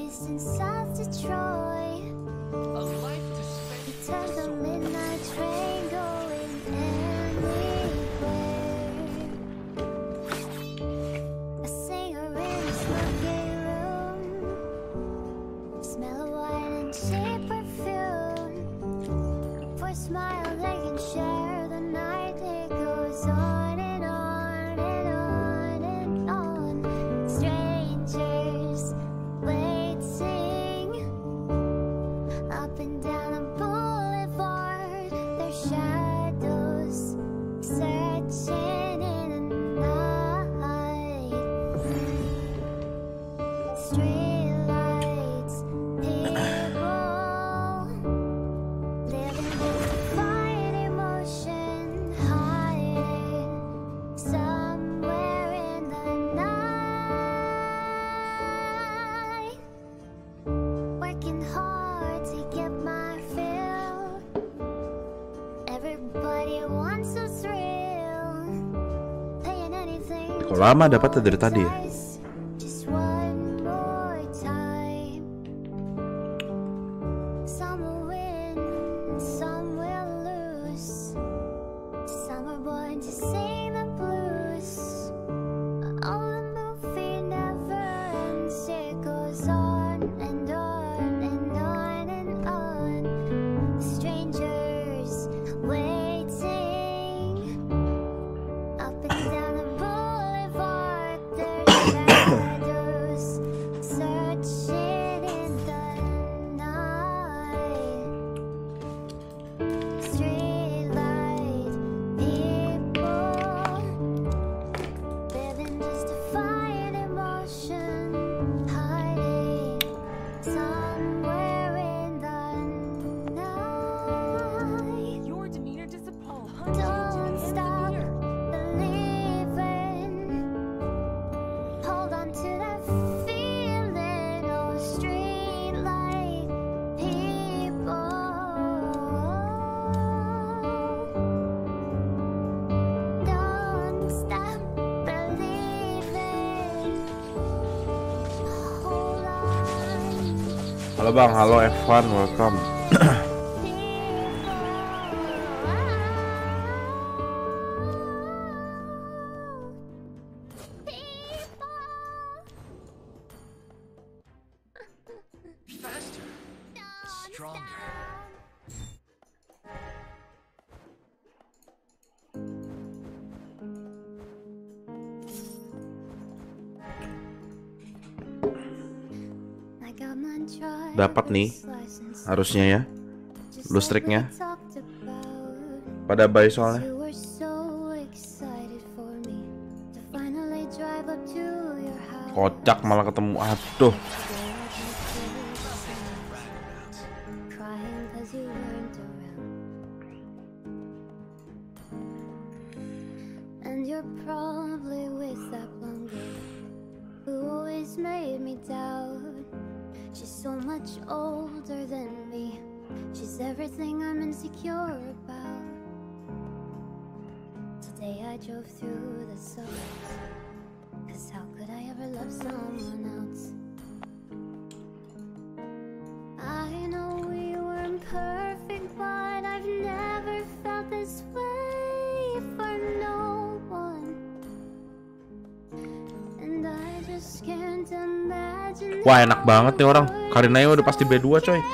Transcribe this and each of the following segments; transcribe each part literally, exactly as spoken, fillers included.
Kok lama dapat dari tadi ya? Halo bang, halo Evan, welcome. Dapat nih, harusnya ya, lustriknya. Pada buy soalnya. Kocak malah ketemu, aduh. She's so much older than me. She's everything I'm insecure about. Today I drove through the suburbs, 'cause how could I ever love someone else? I know we weren't perfect, but I've never felt this way for no one. And I just can't imagine. Wah, enak banget nih orang. Karinanya udah pasti B dua coy.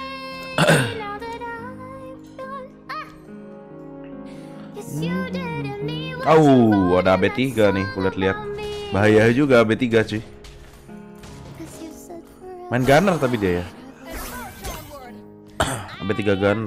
Oh, ada A B tiga nih, kulihat lihat. Bahaya juga A B tiga cuy. Main gunner tapi dia ya. A B tiga gunner.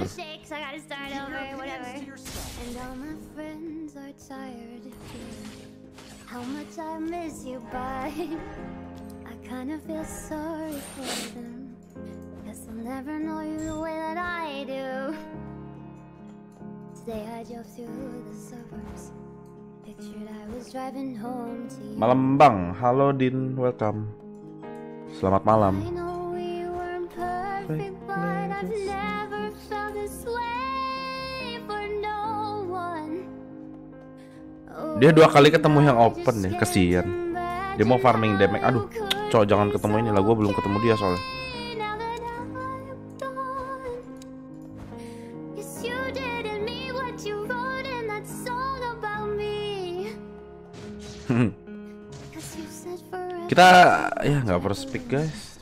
Kinda feel sorry for them, 'cause they'll never know you the way that I do. Today I drove through the suburbs, pictured I was driving home to you. Malam bang, halo Din, welcome. Selamat malam. I know we weren't perfect, but I've never felt this way for no one. Oh, dia dua kali ketemu yang open ya, kasihan. Dia mau farming damage, aduh. Cowok jangan ketemu ini lah, gue belum ketemu dia soalnya. Kita ya nggak first pick guys.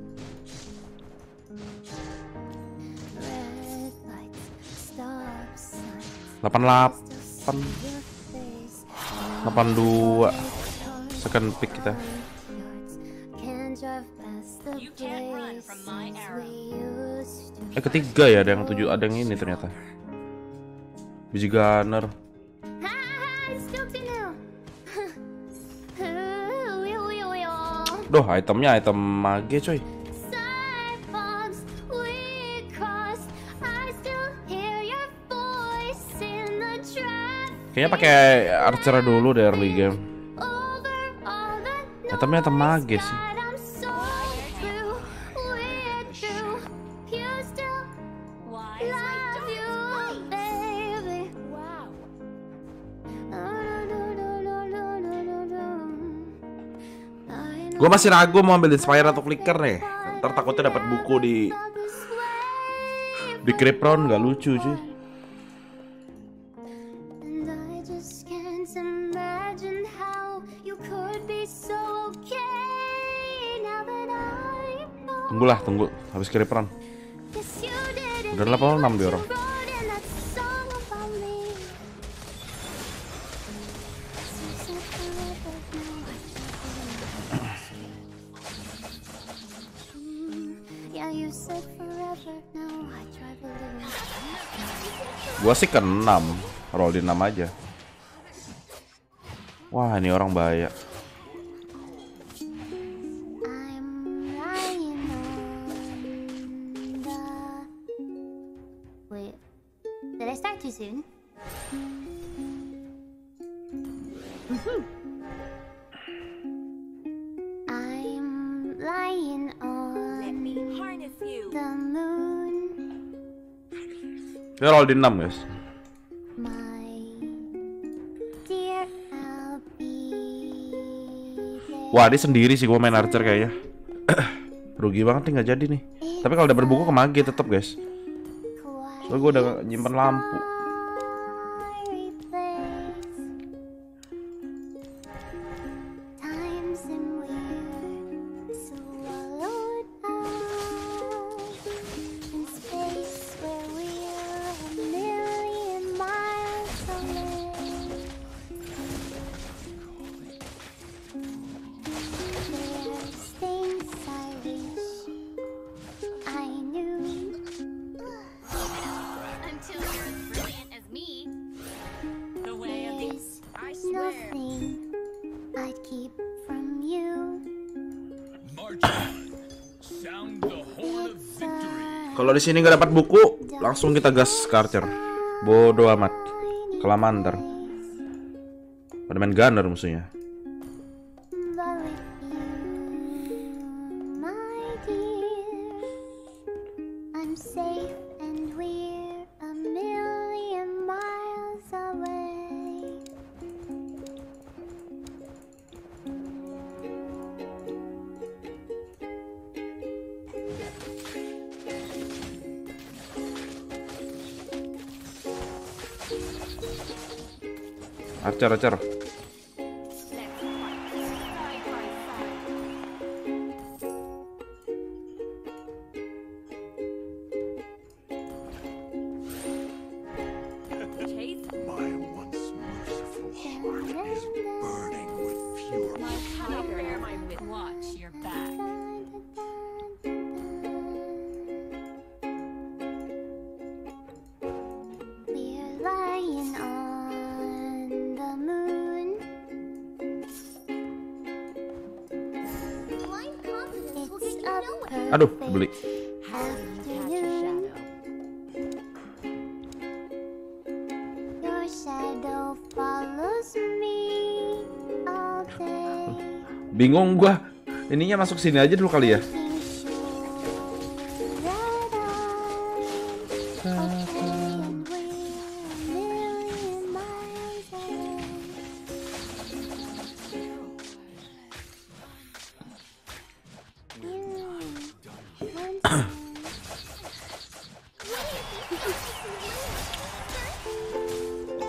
delapan delapan delapan dua second pick kita. Eh ketiga ya, ada yang tujuh, ada yang ini ternyata. Biji gunner. Duh, itemnya item mage coy. Kayaknya pakai archer dulu deh early game. Itemnya item mage sih. Gue masih ragu mau ambil Inspire atau Flicker nih. Ntar takutnya dapat buku di di Crypron, nggak lucu cuy. Tunggulah, tunggu habis Crypron. Udah level enam dia orang. Gua sih ke enam, roll di enam aja. Wah, ini orang bahaya. Wait, did I start too soon? I'm lying on the moon. Ya roll di enam guys. Wah, dia sendiri sih gua main archer kayaknya. Rugi banget nih nggak jadi nih. Tapi kalau udah berbuku ke mage tetap guys. Soalnya gua udah nyimpen lampu. Kalau di sini nggak dapat buku, langsung kita gas ke archer. Bodoh amat. Kelamaan ntar. Pada main gunner musuhnya. Archer, archer. Aduh, beli. Bingung gua. Ininya masuk sini aja dulu kali ya.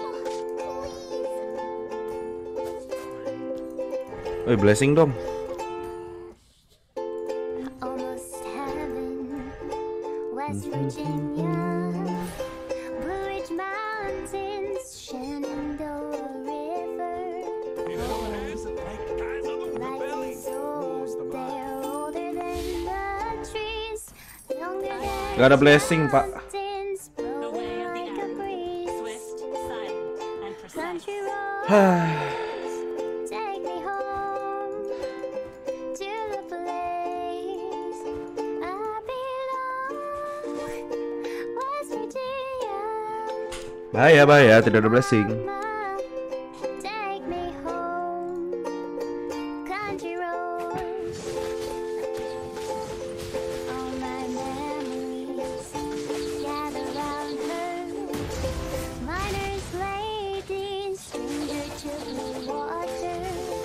Woi, blessing dong. West Virginia, Blue Ridge Mountains, Shenandoah River. Life is old, they're older than the trees, younger than Gak ada blessing, Pak. mountains, blowing like a breeze. Swift, silent, and precise. Country roads, take me home to the place I belong, West Virginia. Bahaya, bahaya, tidak ada blessing. Mama, take me home, country roads. All my memories gather round her. Miner's lady, stranger to blue water.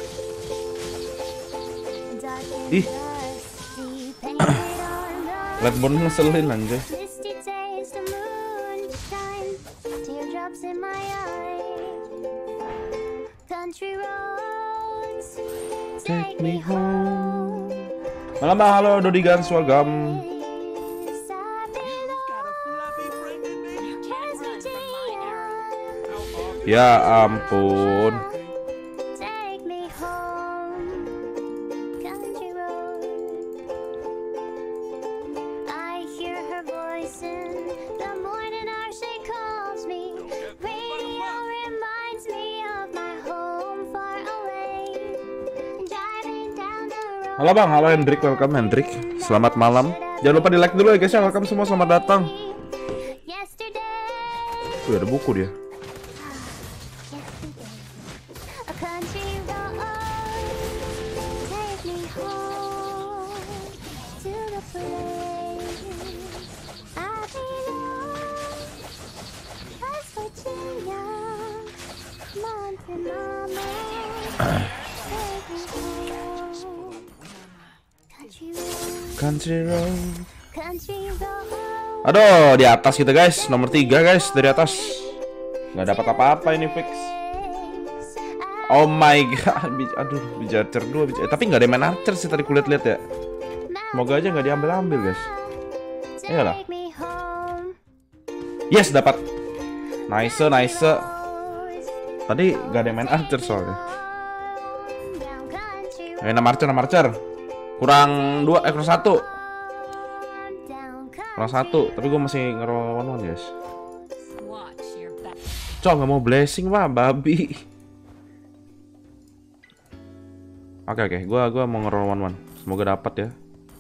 Dark and Ih. dusty, painted on the Lightborn ngeselin anjay. misty taste of moonshine, teardrops in my eyes. Country roads, take me home. Malam bang, halo Dodi Gans, welcome. Place I belong, West Virginia. Ya ampun. Take me home, country road. I hear her voice in the morning hour, she calls me. Radio reminds me of my home far away. Driving down the road. Halo bang, halo Hendrik, welcome Hendrik. Selamat malam. Jangan lupa di like dulu ya guys ya. Welcome semua, selamat datang. Yesterday, Wih, ada buku dia. a country road, take me home to the place I belong, West Virginia, mountain mama, take me home, country road, Country road. country road. Aduh, di atas kita guys, nomor tiga guys, dari atas. Nggak dapat apa-apa ini fix. Oh my god, Bij- aduh, bija archer dua, bija- tapi nggak ada main archer sih tadi kulihat lihat ya. Semoga aja nggak diambil-ambil guys. Iyalah. Take me home, Yes, dapat. Nice, nice. Tadi nggak ada main archer soalnya. down country Eh, enam archer, enam archer. Kurang dua, eh kurang satu. down Kurang satu, tapi gue masih ngeroll one one guys. Watch your back. Cok, nggak mau blessing pak, babi. Oke oke, gua gua mau ngeroll one one. Semoga dapat ya.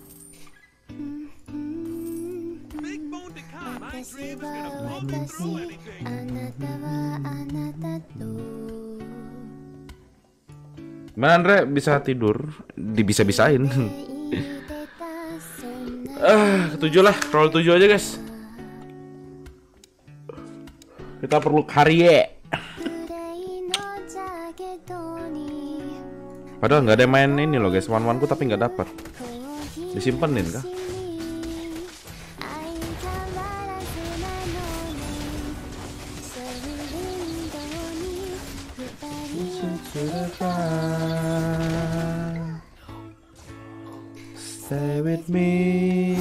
Gimana Andre, bisa tidur? Dibisa-bisain. Ah, ketujuh lah, roll tujuh aja guys. Kita perlu karya. Padahal nggak ada yang main ini loh guys, one one ku tapi nggak dapat. Disimpenin kah? Stay with me.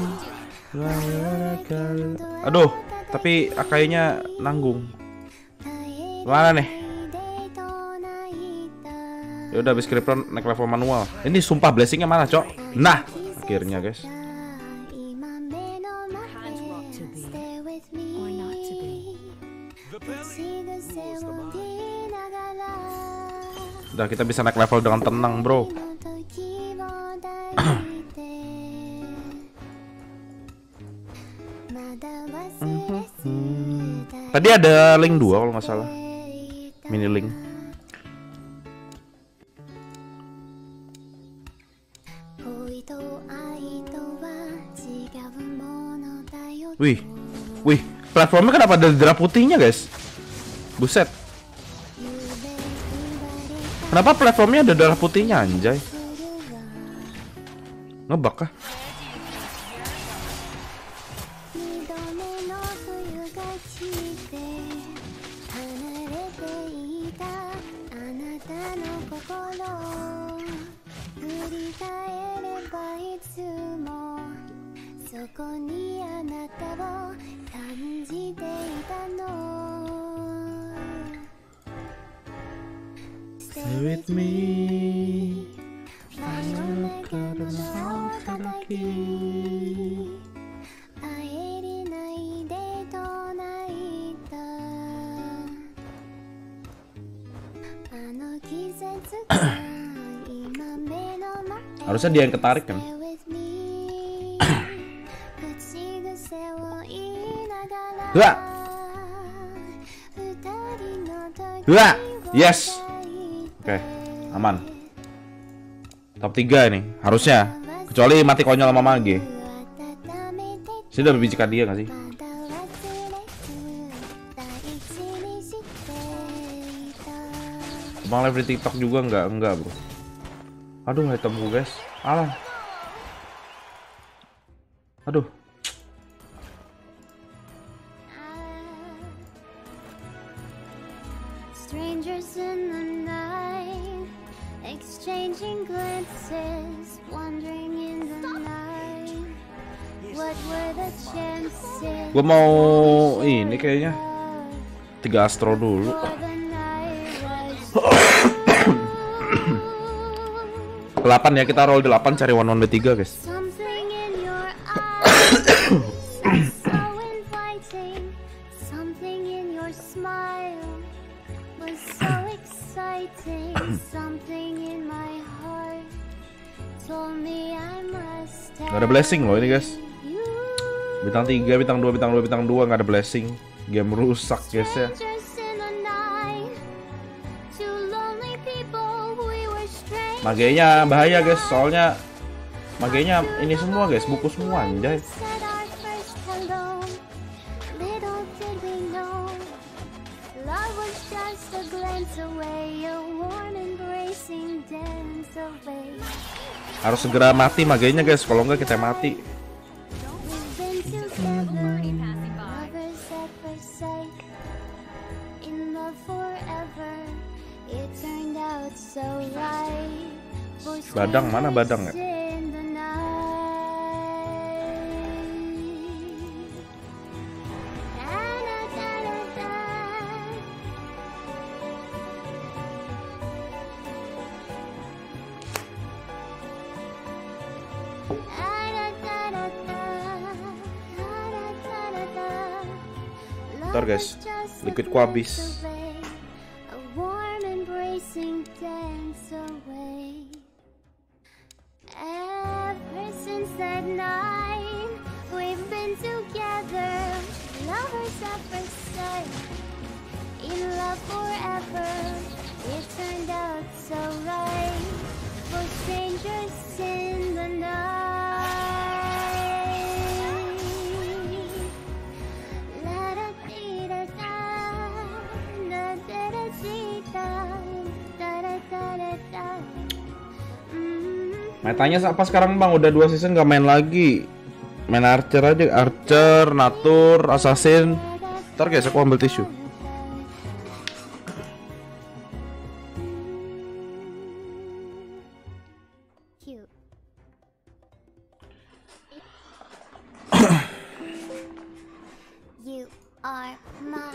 Aduh, tapi akainya nanggung. Mana nih? Ya udah habis Krypton naik level manual. Ini sumpah blessingnya mana, Cok? Nah, akhirnya guys. Udah kita bisa naik level dengan tenang, bro. Tadi ada link dua kalau nggak salah. Mini link. Wih, wih, platformnya kenapa ada darah putihnya guys? Buset. Kenapa platformnya ada darah putihnya anjay? Ngebug kah? Stay with me. Harusnya dia yang ketarik kan? Dua, dua, yes. Oke, aman. Top tiga ini harusnya, kecuali mati konyol sama Mage. Sini udah bijikan dia nggak sih? Bang live di TikTok juga nggak enggak bro. Aduh itemku guys, alah. Aduh. Strangers in the night, exchanging glances, wandering in the night. What were the chances? Gua mau ini kayaknya tiga astro dulu. delapan ya, kita roll delapan cari one one B tiga guys. Something in your eyes so inviting, something in your smile was so exciting, something in my heart told me I must have Gak ada blessing loh ini guys. you. Bintang tiga, bintang dua, bintang dua, bintang dua nggak ada blessing. Game rusak guys ya. Strangers in the night, two lonely people, we were strangers. Magenya bahaya guys, soalnya magenya ini semua guys, buku semua anjay. Said our first hello, little did we know, love was just a glance away, a warm embracing dance away. Harus segera mati magenya guys, kalau enggak kita mati. We've been together, lovers at first sight, in love forever, it turned out so right. For Badang mana badang ya? in the night. Da-da-da-da-da. Bentar guys, liquidku habis. A warm embracing dance away. Ever since that night, we've been together, lovers at first sight, in love forever. It turned out so right, for strangers in the night. La da dee da da, da da da dee da, da da da da da. Mm. Metanya apa sekarang bang? Udah dua season gak main lagi. Main Archer aja, Archer, Natur, Assassin. Ntar guys aku ambil tisu. Cute. You are my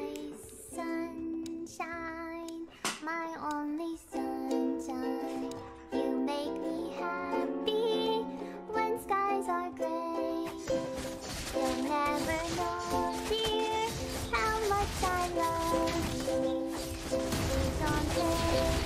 sunshine, my only sunshine. You make me happy when skies are gray. You'll never know, dear, how much I love you. Please don't take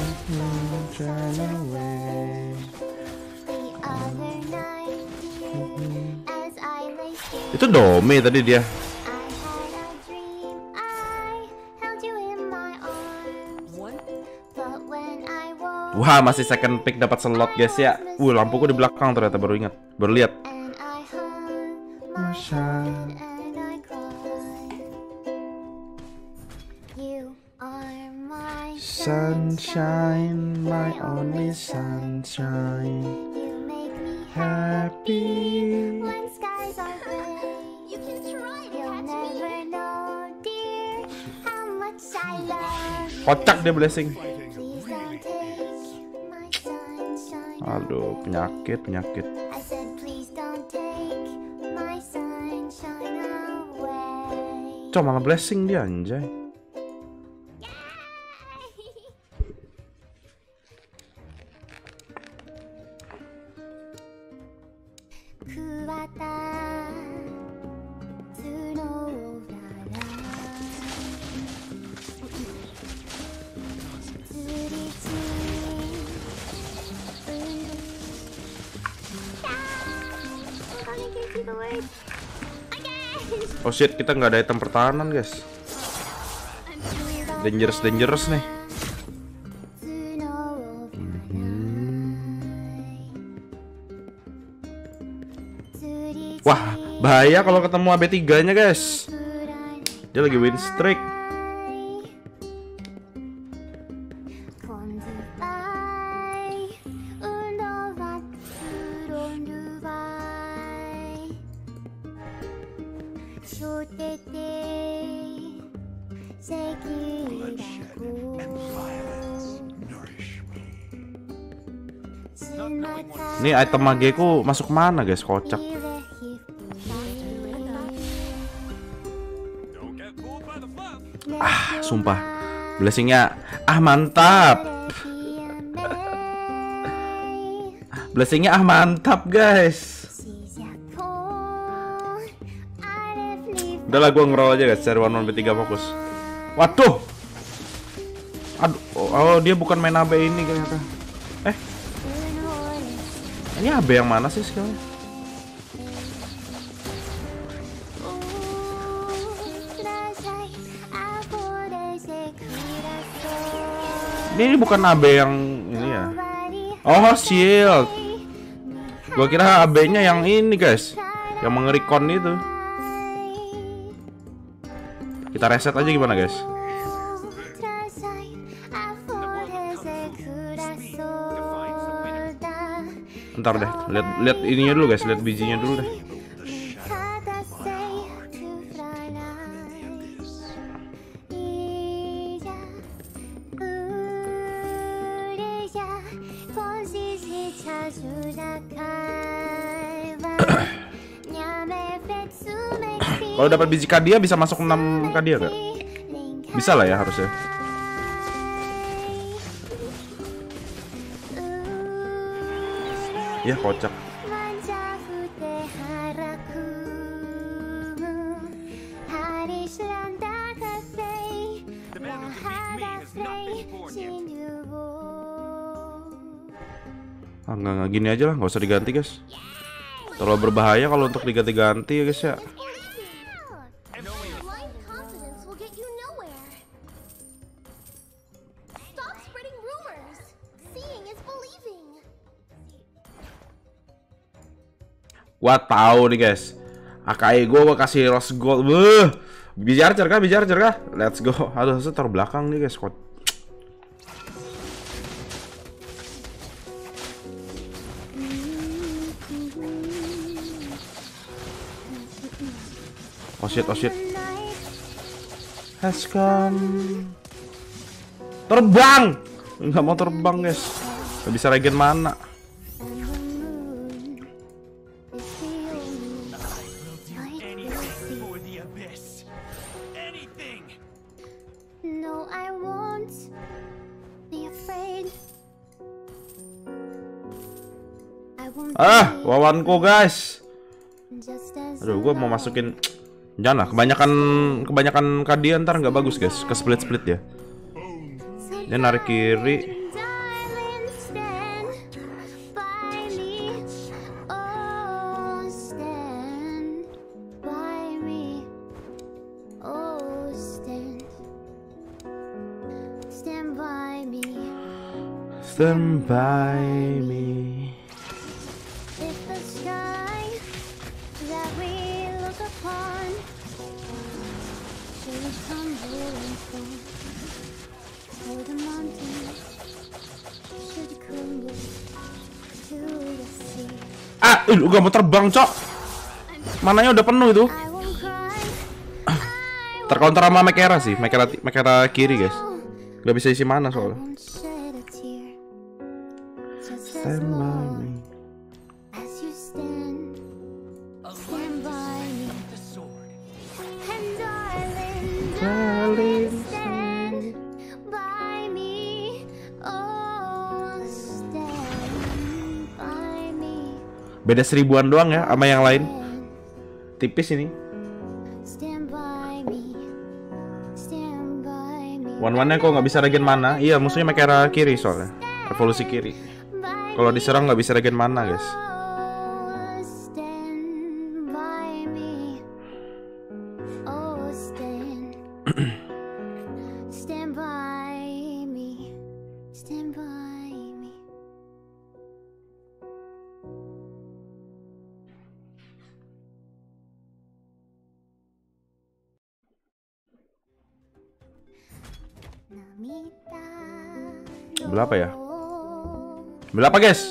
the other night, dear, as I lay still. Itu Dome tadi dia. I had a dream, I held you in my arms. But when I woke Wah masih second pick dapat slot guys ya. Wuh lampuku di belakang ternyata baru ingat, baru lihat. and I hung my head and I cried. You are my Sunshine, my only sunshine. You make me Happy. when skies are gray. You can try to You'll never know, dear, how much I love you. Kocak dia blessing. Please don't take my sunshine Aduh away. penyakit penyakit. I said please don't take Cok, malah blessing dia anjay. Oh shit, kita nggak ada item pertahanan guys. Dangerous, dangerous nih. Wah, bahaya kalau ketemu A B tiga nya guys. Dia lagi win streak. Ini item mageku masuk mana guys, kocak. Ah, sumpah. Blessingnya, ah mantap. Blessingnya ah mantap guys. Udah lah, gue ngeroll aja guys, cari one one B tiga fokus. Waduh. Aduh, oh, oh dia bukan main A B ini ternyata. Eh, ini A B yang mana sih sekarang? Ini bukan A B yang ini ya. Oh, shield. Gua kira A B-nya yang ini guys, yang mengerikan itu. Kita reset aja gimana guys? Ntar deh, lihat lihat ininya dulu guys, lihat bijinya dulu deh. Kalau dapat biji kadia bisa masuk enam kadia gak? Bisa lah ya harusnya. Ya kocak. Ah, nggak nggak gini aja lah, nggak usah diganti guys. Terlalu berbahaya kalau untuk diganti-ganti ya guys ya. Gua tahu nih guys, A K I gue gua kasih rose gold. Beuh, biji archer kah? Biji archer kah? Let's go. Aduh, saya taruh belakang nih guys. Kok oh shit, oh shit. Has come. Terbang. Nggak mau terbang guys. Nggak bisa regen mana. Ah, wawanku guys. Aduh, gue mau masukin. Jangan lah, kebanyakan kebanyakan kadia ntar nggak bagus guys, ke split split ya. Dia narik kiri. Stand by me. Ah, uh, gak mau terbang, cok. Mananya udah penuh itu. Tercounter sama Mekera sih, Mekera Mekera kiri, guys. Gak bisa isi mana soalnya. Stand by me. Beda seribuan doang ya sama yang lain. Tipis ini. Stand by me. Stand by me. One-one-nya kok nggak bisa regen mana? Iya, musuhnya pakai arah kiri soalnya. Evolusi kiri. Kalau diserang nggak bisa regen mana, guys. Oh, stand by me. Oh, stand. Stand by me. Stand by me. Berapa ya? Berapa, guys?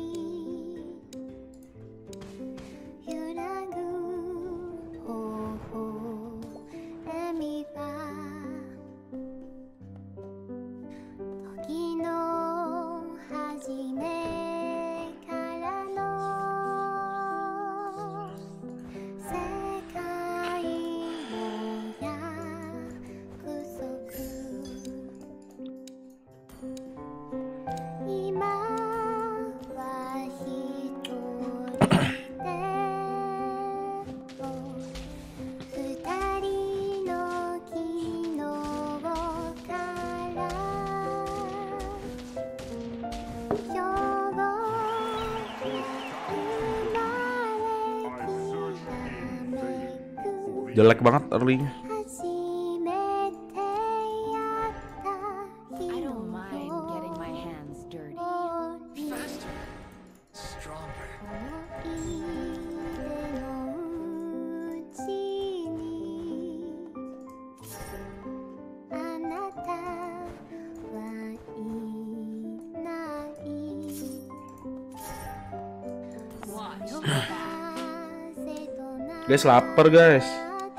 Jelek banget early-nya. I don't mind getting my hands dirty. Faster. Stronger. Watch your back. Guys, lapar, guys.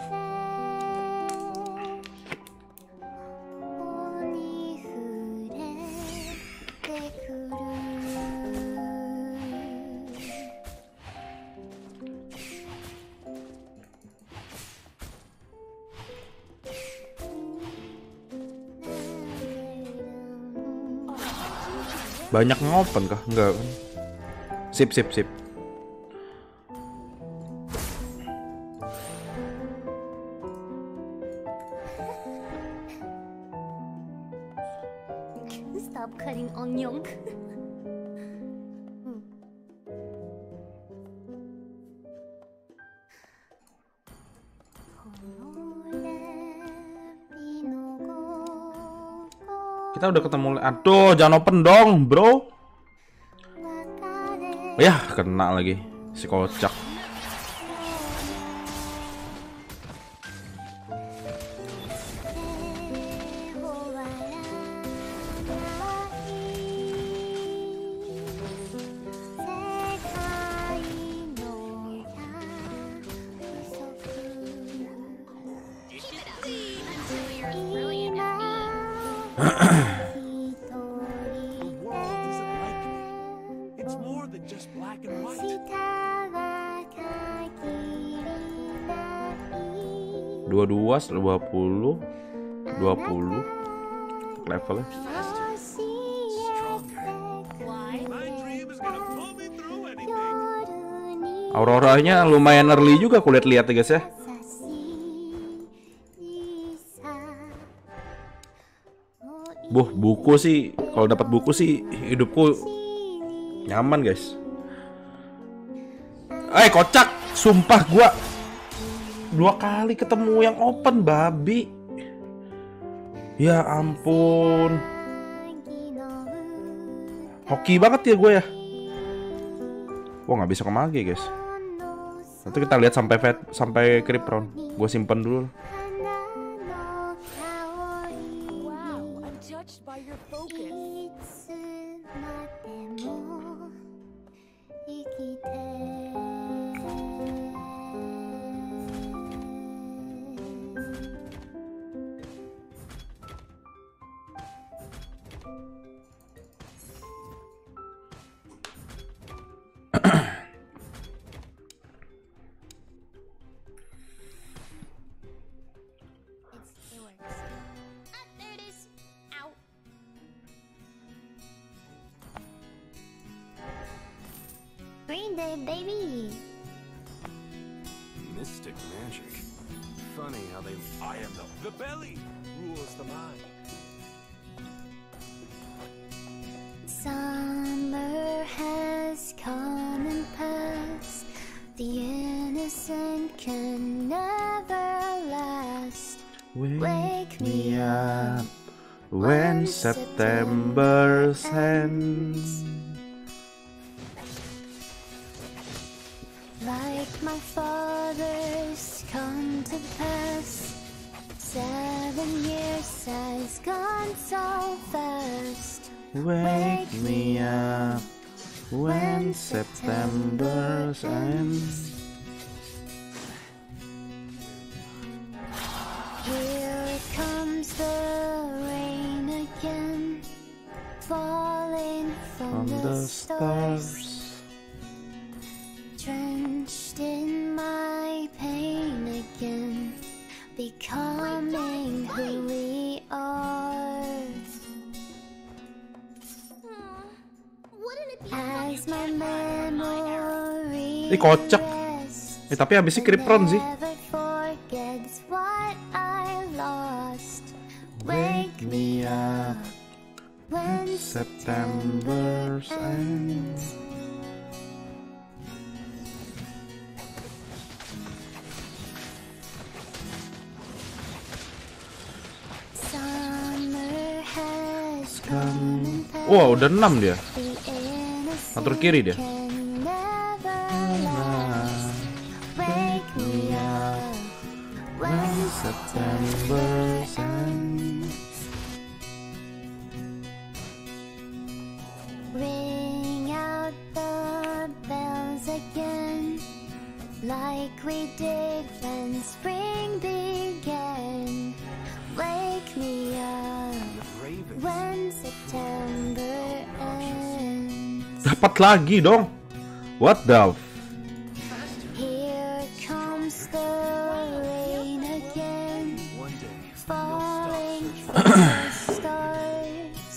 Banyak ngopen kah? Enggak kan? Sip, sip, sip. Stop cutting onion. Kita udah ketemu. Aduh, jangan open dong, bro. Yah, kena lagi si kocak. dua puluh dua, dua puluh, dua puluh levelnya. Auroranya lumayan early juga aku lihat-lihat ya guys ya. Buh, buku sih kalau dapat buku sih hidupku nyaman guys. Eh kocak, sumpah gua dua kali ketemu yang open babi. Ya ampun. Hoki banget ya gue ya. Wah nggak bisa kemagi guys. Nanti kita lihat sampai vet, sampai Kripron. Gue simpen dulu. Wow, I'm judged by your focus. Monday, baby. Mystic magic. Funny how they. I am the. The belly rules the mind. Summer has come and passed. The innocent can never last. Wake me up when September ends. Like my father's come to pass. Seven years has gone so fast. Wake me up when September ends. Here comes the rain again, falling from, From the, the stars. stars. Drenched in my pain again, becoming who we are. As my memory Ih, kocak. rests, Eh tapi habisnya Kripron sih. never forgets what I lost. Wake me up when September ends. Summer has come and passed. Wah, udah enam dia. The innocent Atur kiri dia. can never last. Wake me up when September ends. ring out the bells again, like we did when spring began. Wake me up Ravens. when September ends. Dapat lagi dong. What the f- Here comes the rain again, One day. falling from the stars.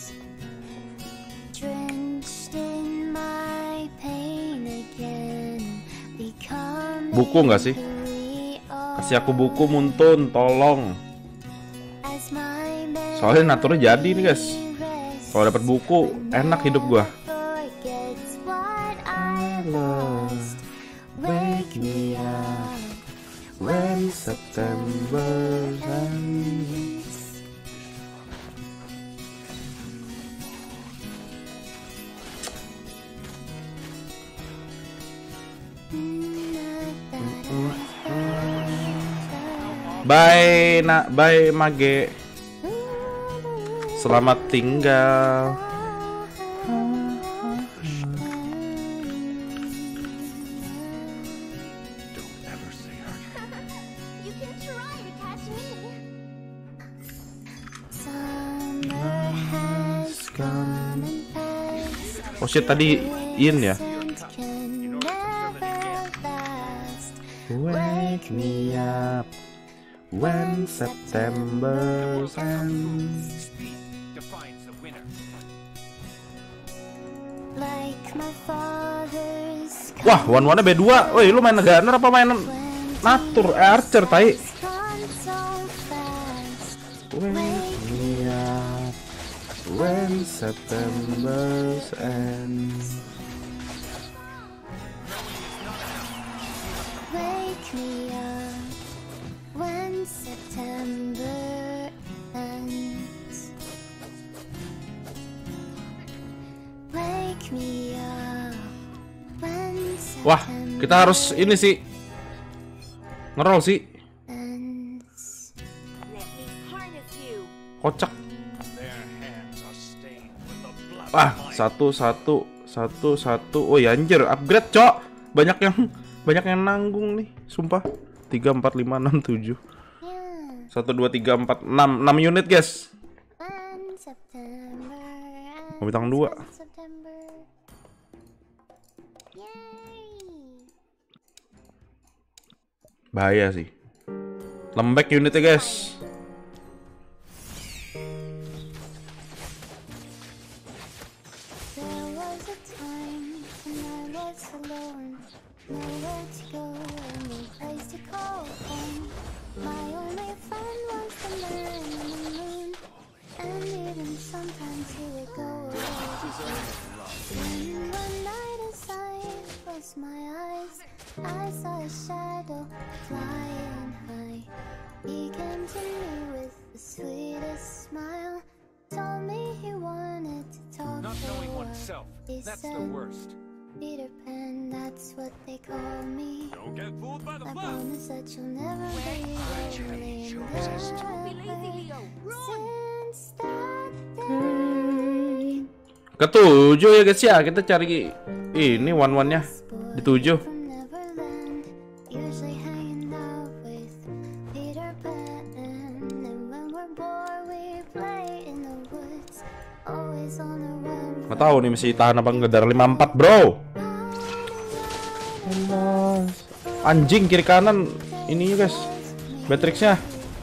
Drenched in my pain again, becoming Buku nggak sih? who we are. Kasih aku buku Muntun, tolong. As my Soalnya naturnya jadi nih guys. memory rests, Kalau dapat buku enak hidup gua. forgets what I lost. Wake me up When September ends. Bye nak, bye Mage. Selamat tinggal. Don't ever say her. You can try to catch me. Summer has come and passed. Oh shit, tadi in ya. Innocent can never last. Wake me up when September ends. Speed defines the winner. Like my father's Wah, one-one-nya B dua. Woi, lu main gunner apa main natur? Eh, archer, tai. gone so fast. Wake me up when September ends. Wake me up when September ends. Wake me up when Wah, September kita harus ini sih. Ngerol sih. ends. Let me harness you. Kocak. Their hands are stained with the blood Wah, of my satu satu satu satu. Oh ya anjir, upgrade, Cok. Banyak yang banyak yang nanggung nih, sumpah. tiga empat lima enam tujuh. Yeah, satu dua tiga empat enam enam unit, guys. when September ends. Oh, bintang dua. when September. Yay! Bahaya sih. Lembek unitnya, guys. There was a time when I was alone. nowhere to go and no place to call home. My only friend was the man in the moon, and even sometimes he would go away. When one night as I closed my eyes, I saw a shadow flying high. He came to me with the sweetest smile, told me he wanted to talk. Not for a knowing while. oneself. He That's the said, worst. Peter Pan, that's what they call me. Don't get fooled by the I fluff. promise that you'll never be lonely. Don't be lazy, Leo. Since that day, Ketujuh ya guys ya, kita cari ini one one nya di tujuh. from Neverland, usually hanging out with Peter Pan. And when we're bored, we play in the woods, always on the run. Nggak tahu nih masih tahan apa enggak dari lima empat bro. Anjing kiri kanan ini guys, Matrixnya.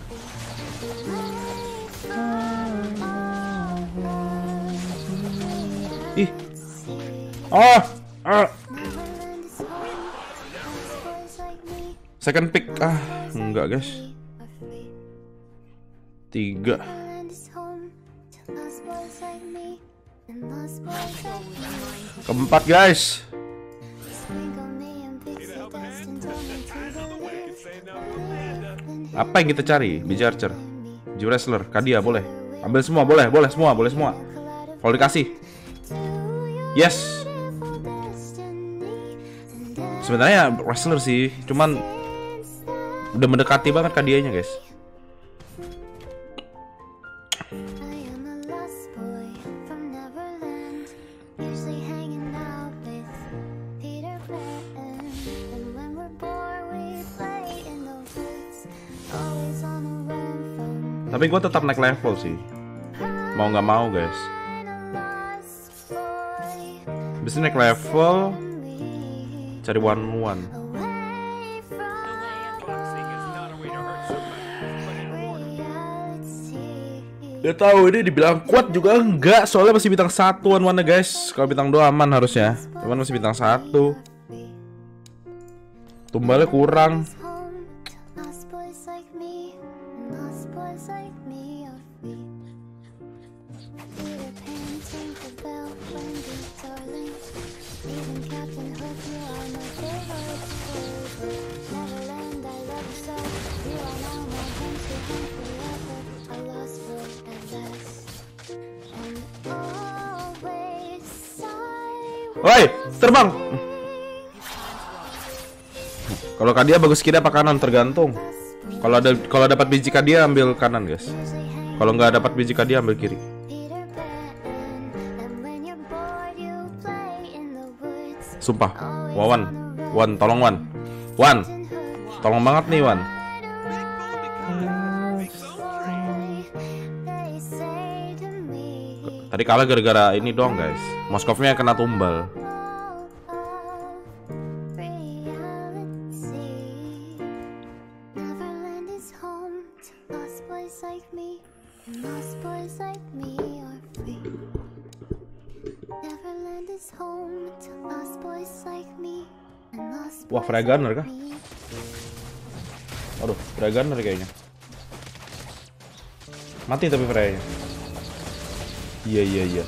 Ih, oh, ah. Neverland is home, us boys like me Second pick ah, enggak guys. are free. Tiga. Neverland is home to lost boys like me and lost boys like me. Keempat guys. Sprinkle me in pixie dust and told me to believe. Believe in Apa yang kita cari? Biji Archer, Biji Wrestler, Kadia boleh. Ambil semua boleh, boleh semua, boleh semua. Kalau dikasih, yes. Sebenarnya Wrestler sih, cuman udah mendekati banget Kadianya guys. I am a lost boy from Neverland, usually hanging out with Peter Pan. And when we're bored, we play in the woods, always on the run from. Tapi gue tetap naik level sih, mau nggak mau guys. I'm a lost boy Bisa naik level, from me, cari one one. away from Boxing is not a way to hurt someone, but in order. reality. Gak tahu ini dibilang kuat juga enggak, soalnya masih bintang satu one one guys. Kalau bintang dua aman harusnya, cuman masih bintang satu. Tumbalnya kurang. Home to lost boys like me, and lost boys like me are free. Peter Pan, Tinker Bell, Wendy, darling, even Captain Hook, you are my favorite toy. Neverland, I love you so. You are now my home to home forever. A lost boy at last, and always I Woi, terbang. will Kalau Kadia bagus kiri apa kanan tergantung. Kalau ada kalau dapat biji Kadia ambil kanan guys. Kalau nggak dapat biji Kadia ambil kiri. Peter Pan, and when you're bored, you play in the woods. Sumpah, Wawan, Wan, tolong Wan, Wan, tolong banget nih Wan. They say to me, Tadi kalah gara-gara ini doang guys. Moskovnya kena tumbal. reality. Neverland is home to lost boys like me, and lost boys like me are free. Neverland is home to lost boys like me, and lost Wah, boys Freya Gunner kah? like me. Aduh, Freya Gunner kayaknya. Mati tapi Freya-nya. Iya iya iya.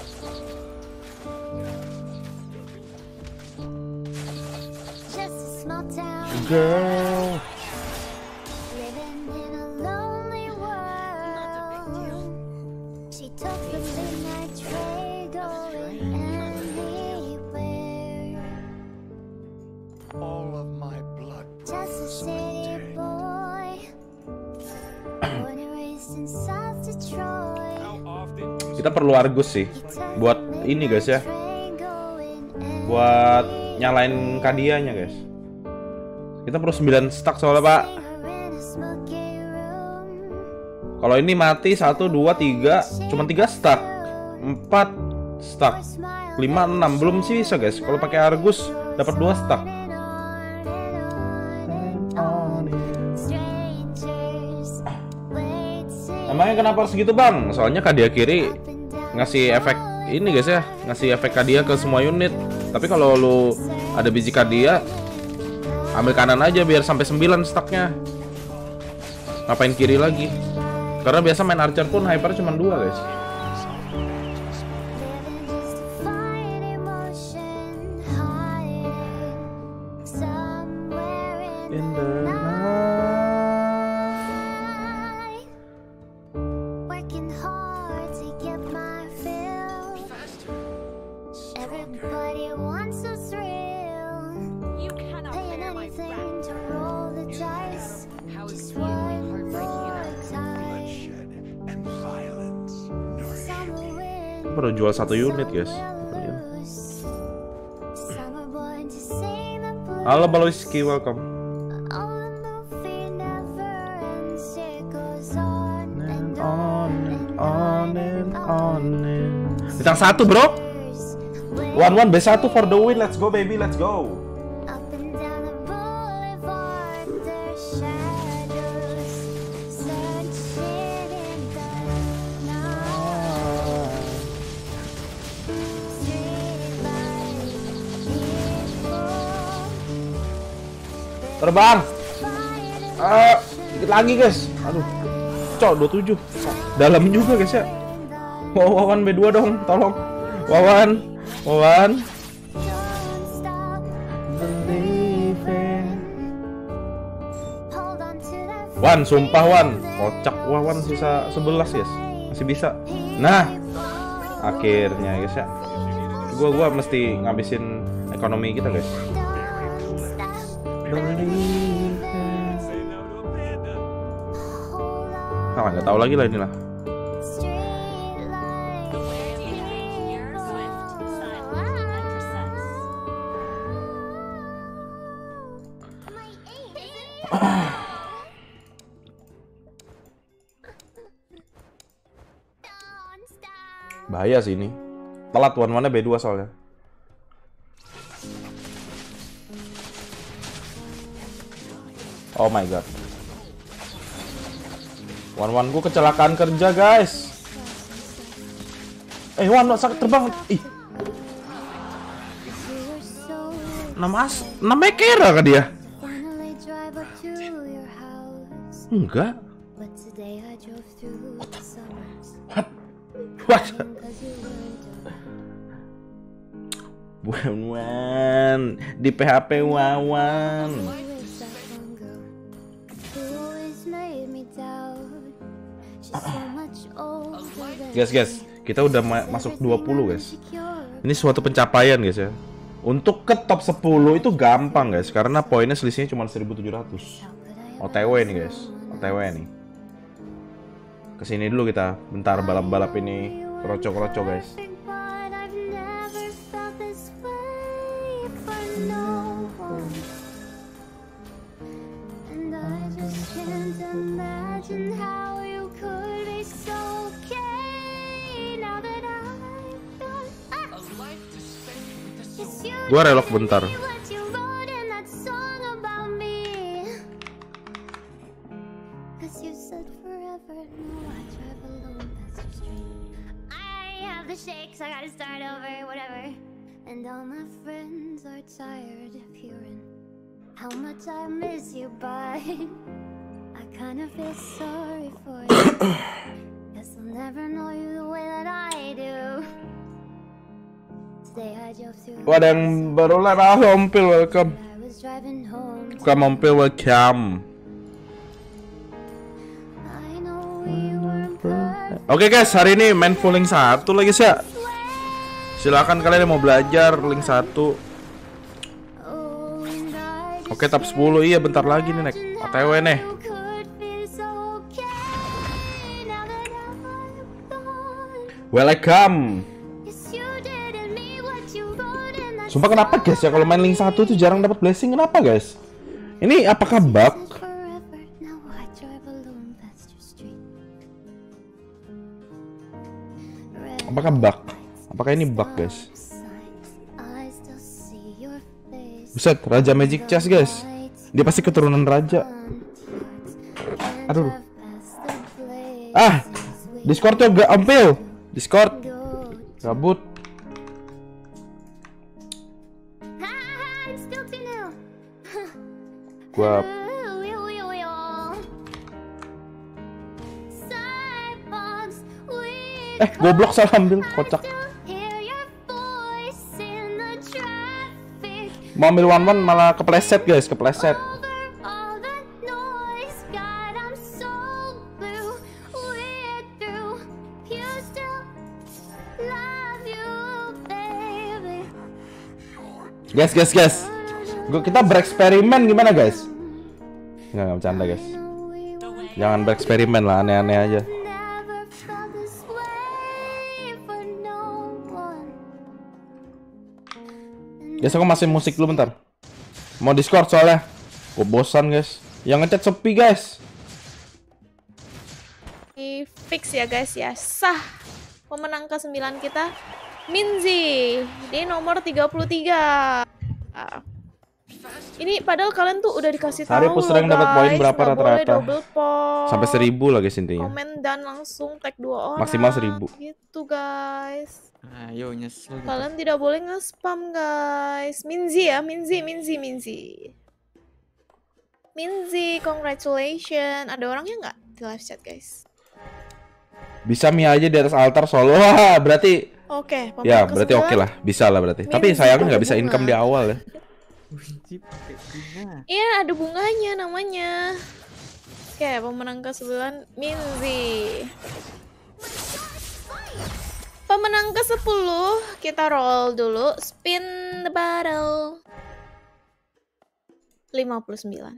Just a small town Girl. living in a lonely world. She took the midnight train going anywhere. All of my blood. Just a city boy, born and raised in South Detroit. How often? Kita perlu Argus sih He took buat the ini guys ya. train going Buat nyalain Kadianya guys. Kita perlu sembilan stack soalnya pak. anywhere in a smoky room. Kalau ini mati satu dua tiga, cuma tiga stack, empat stack, lima enam belum sih bisa guys. Kalau pakai Argus dapat dua stack. Emangnya kenapa harus gitu bang? Soalnya Kadia kiri ngasih efek ini guys ya, ngasih efek Kadia ke semua unit. Tapi kalau lu ada biji Kadia, Ambil kanan aja biar sampai sembilan stacknya. Ngapain kiri lagi? Karena biasa main Archer pun hyper cuma dua guys. In the night, working hard to get my fill. Everybody wants a thrill. You cannot Paying bear my anything wrath. to roll the dice. How Just immediately one heartbreaking more it is. time. and violence. Summer wind baru jual satu unit guys. will lose. Summer born to sing the blues. Halo Baloiski, welcome. Oh, the movie never ends. It goes on and On on and and on on and and on on. and bintang satu bro. One one B satu for the win. Let's go baby, let's go. Up and down the boulevard, there's shadows searching in the night. Streetlight, people, Terbang. fire Ah, dikit lagi guys. Aduh. Cok dua puluh tujuh. Dalam juga guys ya. Wow, Wawan B dua dong, tolong. Wawan. Wawan. don't stop. Hold on to that Wan, sumpah Wan. Kocak Wawan sisa sebelas guys. Masih bisa. Nah, akhirnya guys ya. Gua gua mesti ngabisin ekonomi kita guys. don't stop. Say no to a panda. Hold on. Ah, nggak tahu lagi lah inilah. Streetlight, Here, swift, silent, and precise. don't stop. Bahaya sih ini. Telat one-one-nya B dua soalnya. Oh my god. One-one gue kecelakaan kerja guys. Eh Wan, sakit terbang. Ih, You were so nama as, namanya Kera kan dia? finally drive up to your house, Enggak. but today I drove through the suburbs What? What? because you weren't around. Wan-wan di P H P Wawan. Who is that one girl who always made me doubt? She's so much older than Guys, guys, kita udah ma- masuk dua puluh guys. Ini suatu pencapaian guys ya. Untuk ke top sepuluh itu gampang guys, karena poinnya selisihnya cuma seribu tujuh ratus. O T W nih guys, O T W nih. Kesini dulu kita, bentar balap-balap ini kroco-kroco guys. But I've never felt this way for no one. And I just can't imagine how you could be so okay now that I've gone. Ah! Yes, you Gua relok did bentar. me what you wrote in that song about me. 'Cause you said forever, no, I drive alone, that's just true. I have the shakes, I gotta start over, whatever. And all my friends are tired of hearing how much I miss you, but I kind of feel sorry for you. Guess I'll never know you the way that I do. Today I drove through. Wah, ada yang baru lah, ah, Mompil welcome. I was driving home. Bukan Mompil welcome. I know we weren't perfect. Oke guys, hari ini main full link satu lagi sih ya. Silakan kalian yang mau belajar link satu. Oh, and I just Oke, top sepuluh iya bentar lagi nih, Nek. O T W nih. you could feel so okay now that I'm gone. Welcome. Yes, you did and me what you wrote in that Sumpah kenapa guys ya kalau main link satu itu jarang dapat blessing, kenapa guys? Ini apakah bug? said forever. Now I drive alone past your street. Red Apakah bug? Apakah ini bug guys? signs, I still see your face. Buset, Raja Magic Chess guys. Dia pasti keturunan raja. Aduh. Ah, Discord tuh gak ampil. Discord gabut. Gua Eh, goblok salah ambil, kocak. Mau ambil one one malah kepleset guys, kepleset. Guys, guys, guys. Gua kita bereksperimen gimana guys? Nggak, nggak bercanda guys. Jangan bereksperimen lah, aneh-aneh aja. Guys, aku masih musik dulu bentar. Mau Discord soalnya. Gue bosan guys. Yang ngechat sepi guys. Di fix ya guys ya. Sah. Pemenang ke sembilan kita Minzy di nomor tiga puluh tiga. Ah. Ini padahal kalian tuh udah dikasih tahu. Hari aku sering dapat poin berapa rata-rata? Sampai seribu lah guys intinya. Komen dan langsung tag dua orang. Maksimal seribu. Gitu guys. Ayo nyesel. Kalian tidak boleh nge-spam guys. Minzy ya, Minzy, Minzy, Minzy. Minzy, congratulations. Ada orangnya nggak di live chat guys? Bisa Mia aja di atas altar solo. Wah, berarti Oke, okay, ya berarti oke okay lah, bisa lah berarti. Minzy. Tapi sayangnya nggak bisa income di awal ya. Iya, ada bunganya namanya. Oke, okay, pemenang ke sembilan Minzy. Pemenang ke sepuluh kita roll dulu, spin the bottle. lima puluh sembilan.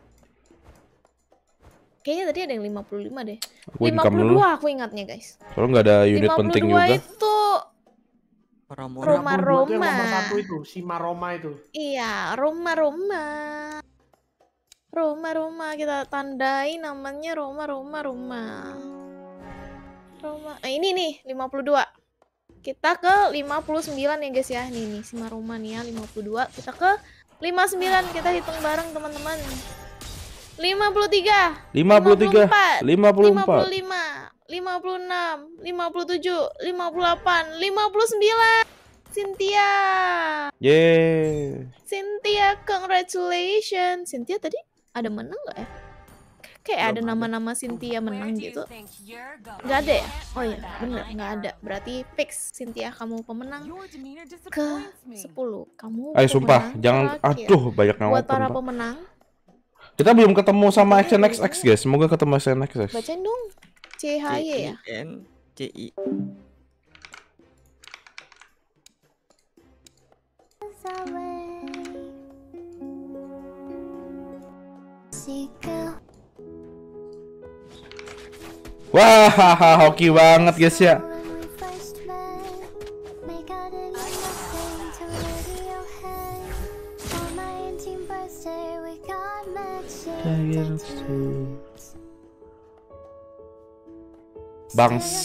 Kayaknya tadi ada yang lima puluh lima deh. Aku lima puluh dua aku ingatnya guys. Kalau nggak ada unit penting juga. Itu Roma-Roma. Nomor satu itu, si Maroma itu. Iya, Roma-Roma. Roma-Roma kita tandai namanya Roma-Roma Roma. Roma. Nah, ini nih lima puluh dua. Kita ke lima puluh sembilan ya guys ya. Nih nih si Maroma nih ya lima puluh dua. Kita ke lima puluh sembilan. Kita hitung bareng teman-teman. lima puluh tiga. lima puluh tiga. lima puluh empat. lima puluh lima. lima puluh enam. lima puluh tujuh. lima puluh delapan. lima puluh sembilan. Cynthia. Yeay. Cynthia, congratulations. Cynthia tadi ada menang nggak ya? Kayak ada nama-nama Cynthia menang gitu. Nggak ada ya? Oh iya, bener nggak ada. Berarti fix Cynthia kamu pemenang ke sepuluh. Kamu Ayo sumpah, jangan terakhir. Aduh, banyak yang Buat open, para Pak. pemenang. Kita belum ketemu sama X N X X guys. Semoga ketemu X N X X. Bacain dong. C H Y ya? N C I. Wah, hoki banget guys ya. Bangs.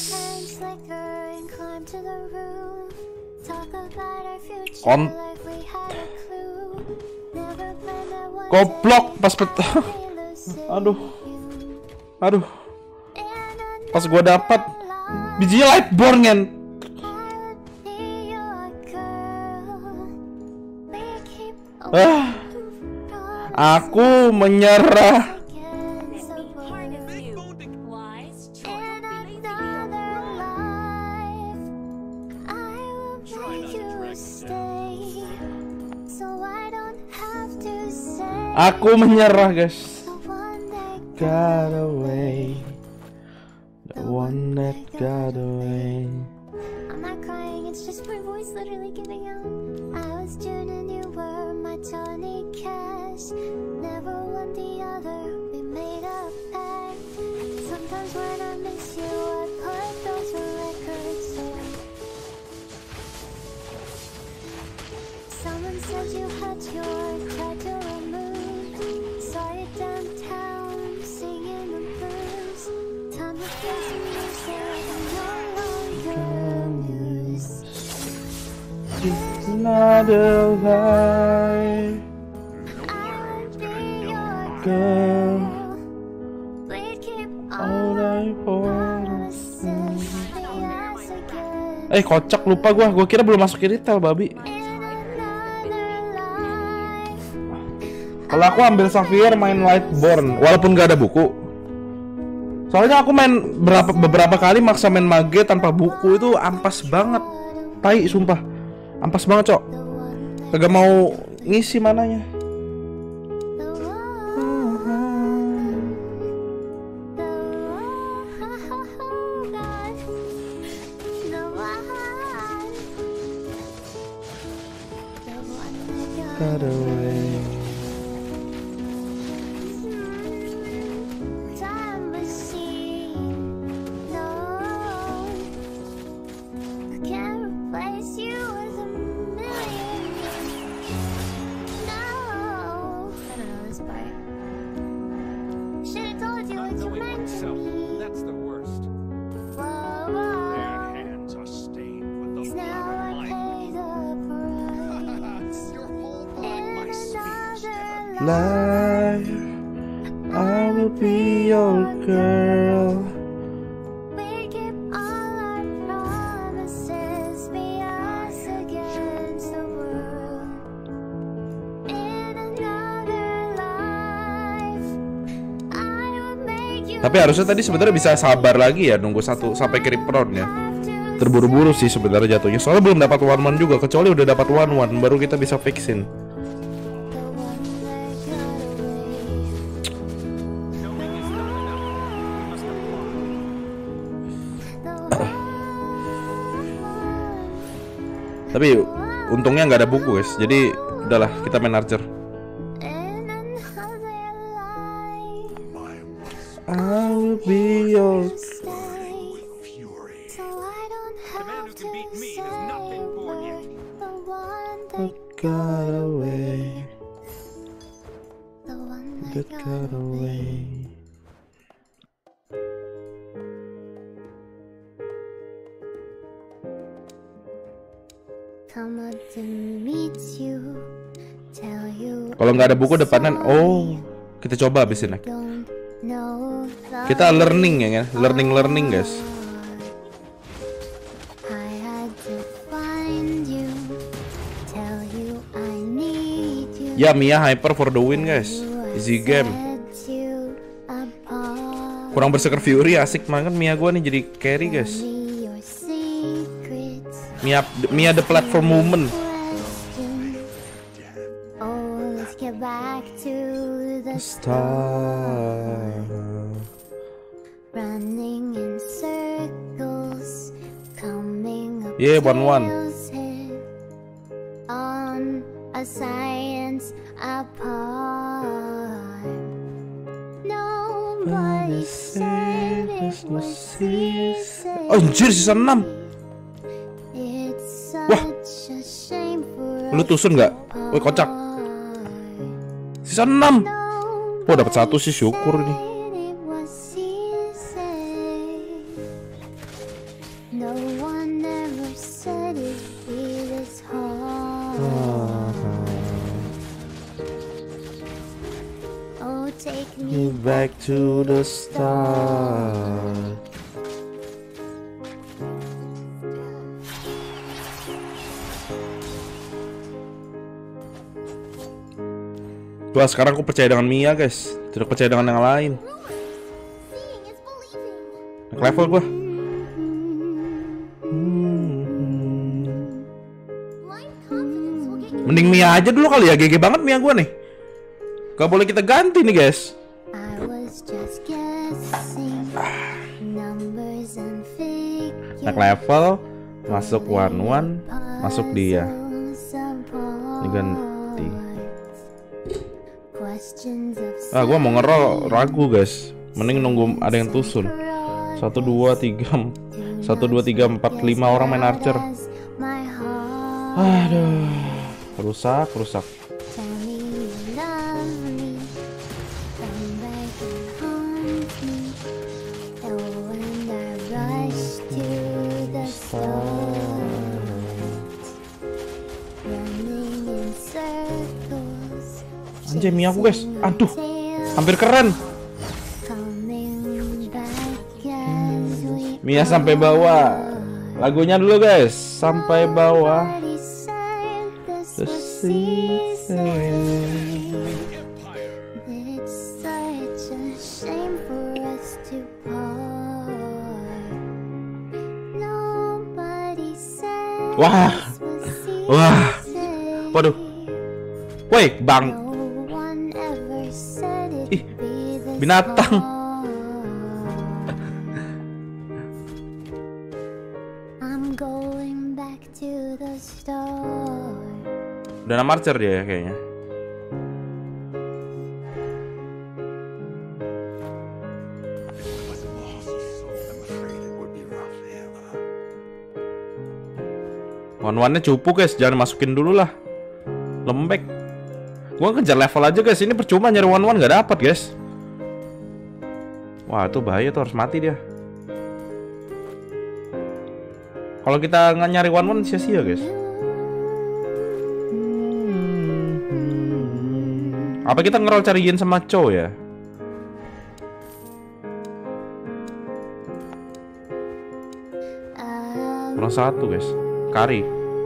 Kon. Goblok pas peta. Aduh. Aduh. Pas gua dapat biji Lightborn kan. Ah. Aku menyerah. Aku menyerah guys. Got away. The one that got away. I'm not crying, it's just my voice literally giving out. I was June and you were my Johnny Cash. Never one the other, we made a pact. Sometimes when I miss you, I put those records away. Someone said you had your tattoo removed. Saw you downtown, singing the blues. Time to play some music, I'm no longer amused. It's not a lie, I would be your girl. We'd keep All all I want. promises. Yes, again. Eh kocak lupa gua. Gua kira belum masuk retail babi. In another life, Kalau aku ambil Sapphire main Lightborn, walaupun gak ada buku. Soalnya aku main berapa beberapa kali maksa main mage tanpa buku itu ampas banget. Tai sumpah. Ampas banget, Cok. Kagak mau ngisi mananya. Got away. That's the worst. Their hands are stained with the blood of my Your whole body, my spheres never. Life, I will be your girl. We keep all our promises, be us against the world. In another life, I will make you. Tapi harusnya tadi sebenarnya bisa sabar lagi ya, nunggu satu sampai ke round ya. Terburu-buru sih sebenarnya jatuhnya. Soalnya belum dapat one one juga, kecuali udah dapat one one baru kita bisa fixin. Tapi untungnya nggak ada buku guys, jadi udahlah kita main Archer. I will be your got away, that got away. Kalau nggak ada buku depanan, oh kita coba abisin ya. Kita learning ya kan, learning learning guys. Ya Mia hyper for the win guys, easy game. Kurang berseker Fury asik banget Mia gua nih jadi carry guys. Mia Mia the platform movement. Star. Yeah, one one. A science apart. Nobody said it was easy. Anjir sisa enam. Wah, lu tusun nggak? Woi kocak. Sisa enam. Oh dapat satu sih syukur nih. Back to the start. Wah sekarang aku percaya dengan Mia guys, tidak percaya dengan yang lain. Naik level gua. Mending Mia aja dulu kali ya, G G banget Mia gua nih. Gak boleh kita ganti nih guys. Naik level, masuk one one, masuk dia. Ini ganti. Ah, gua mau ngerol ragu guys. Mending nunggu ada yang tusun. Satu dua tiga, satu dua tiga empat lima orang main Archer. Aduh, rusak rusak. Anjay Mia aku guys, aduh hampir keren. Mia sampai bawah. Lagunya dulu guys, sampai bawah. Wah. Wah. Waduh. Woi, Bang. Ih, binatang. Udah nama Archer dia ya kayaknya. One-one-nya cupu guys, jangan masukin dulu lah. Lembek. Gua kejar level aja guys, ini percuma nyari one-one gak dapat guys. Wah itu bahaya tuh, harus mati dia. Kalau kita nggak nyari one-one sia-sia guys. Apa kita ngerol cari Yin sama Cho ya? Kurang satu guys. Kari.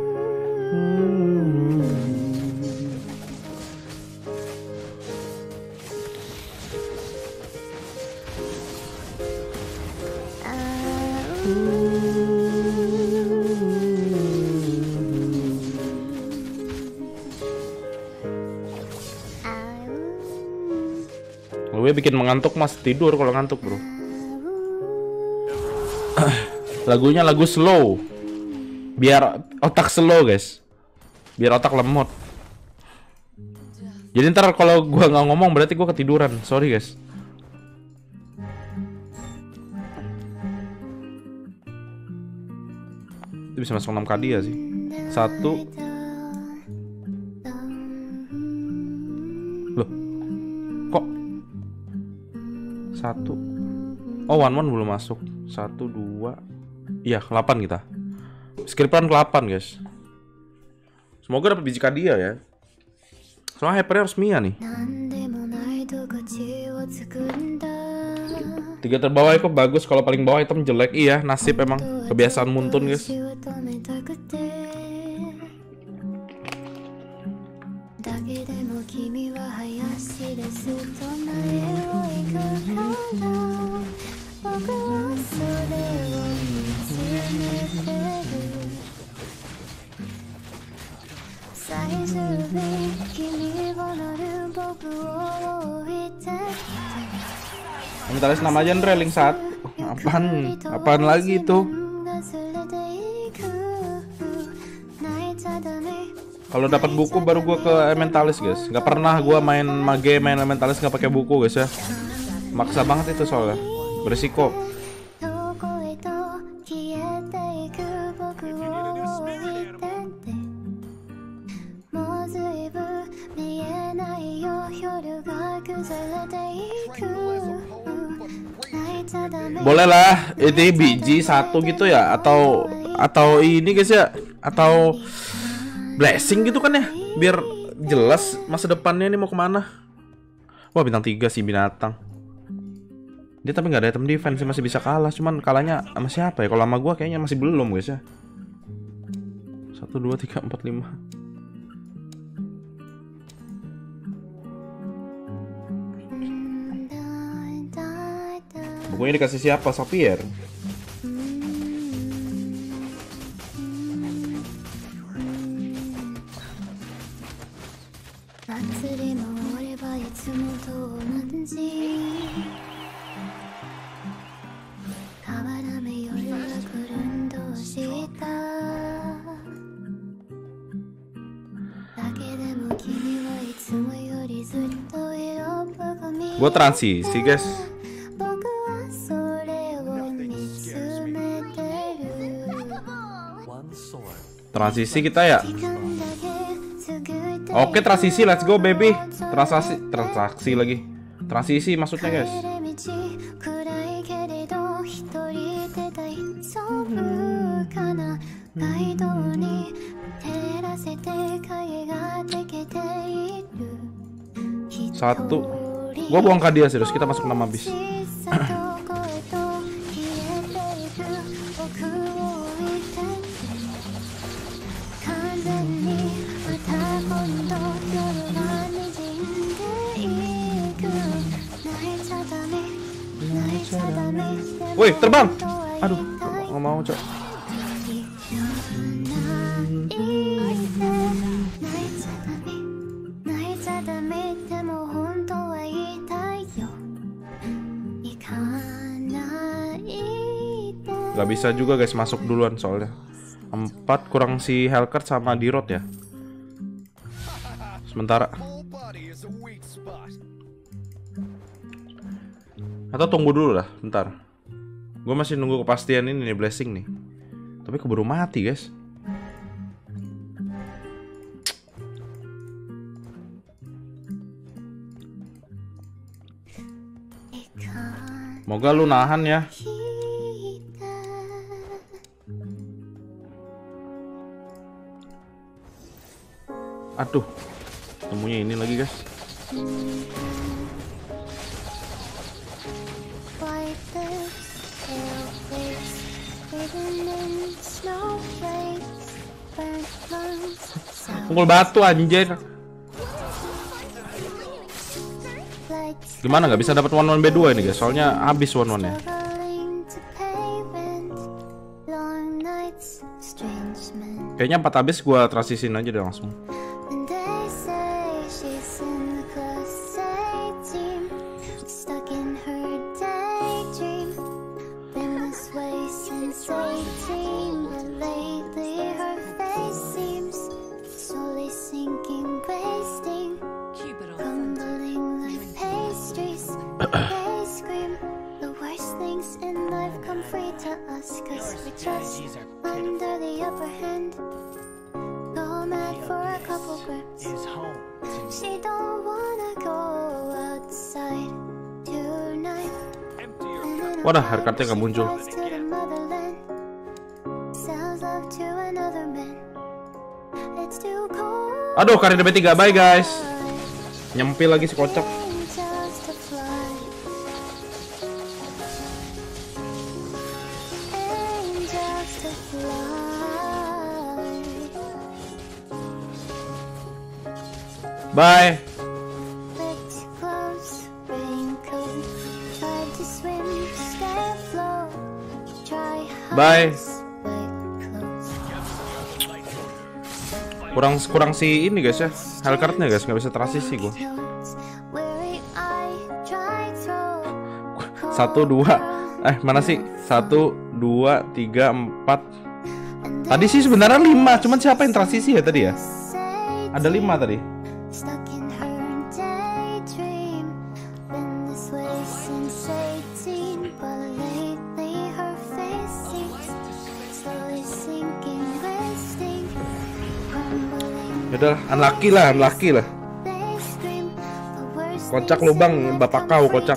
Gue bikin mengantuk mas, tidur kalau ngantuk bro. Lagunya lagu slow, biar otak slow guys, biar otak lemot. Jadi ntar kalau gua nggak ngomong berarti gua ketiduran, sorry guys. Itu bisa masuk enam K dia sih. Satu. Loh, kok satu? Oh, one one belum masuk. Satu, dua. Iya, ke delapan kita. Skripan ke delapan guys. Semoga dapat biji kadia ya. Soalnya hypernya harus Mia nih. Tiga terbawah kok bagus, kalau paling bawah item jelek. Iya, nasib emang. Kebiasaan Muntun guys. Mentalis nama aja Andre, link satu. Apaan? Apaan lagi itu? Kalau dapat buku baru gua ke Elementalis guys. Gak pernah gua main mage main Elementalis nggak pakai buku guys ya. Maksa banget itu soalnya. Berisiko. Boleh lah, ini biji satu gitu ya, atau atau ini guys ya, atau blessing gitu kan ya, biar jelas masa depannya ini mau kemana. Wah bintang tiga sih binatang. Dia tapi nggak ada item defense, masih bisa kalah, cuman kalahnya sama siapa ya? Kalau sama gua kayaknya masih belum guys ya. Satu dua tiga empat lima. Bukunya dikasih siapa? Xavier. Gue transisi guys. Transisi kita ya. Oke transisi, let's go baby. Transaksi, transaksi lagi. Transisi maksudnya guys. Satu. Gua buang ke dia serius, kita masuk nama bis. Woi, terbang. Aduh, nggak mau, Cok. Gak bisa juga guys masuk duluan soalnya. Empat kurang si Hellcat sama Dirot ya. Sementara. Atau tunggu dulu lah, bentar. Gue masih nunggu kepastian ini nih, blessing nih. Tapi keburu mati guys. Moga lu nahan ya. Aduh, temunya ini lagi guys. Pukul batu anjir. Gimana nggak bisa dapat one one B dua ini guys? Soalnya habis one one nya. Kayaknya empat habis gua transisiin aja deh langsung. Wadah, Hellcatnya nggak muncul. Aduh, Karin D B tiga, bye guys. Nyempil lagi si kocak. Bye. Bye. Kurang kurang si ini guys ya, Hellcatnya guys, nggak bisa transisi gua. Satu dua, eh mana sih? Satu dua tiga empat. Tadi sih sebenarnya lima, cuman siapa yang transisi ya tadi ya? Ada lima tadi. Udah, unlucky lah, unlucky lah. Kocak lubang, bapak kau kocak.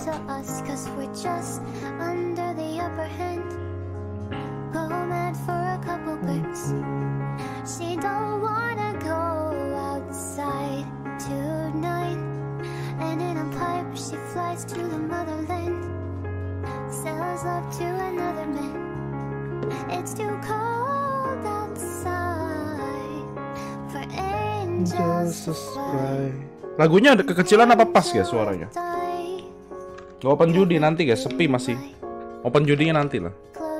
Lagunya ada kekecilan apa pas guys suaranya? Gak open judi nanti guys, sepi masih. Open judinya nanti lah.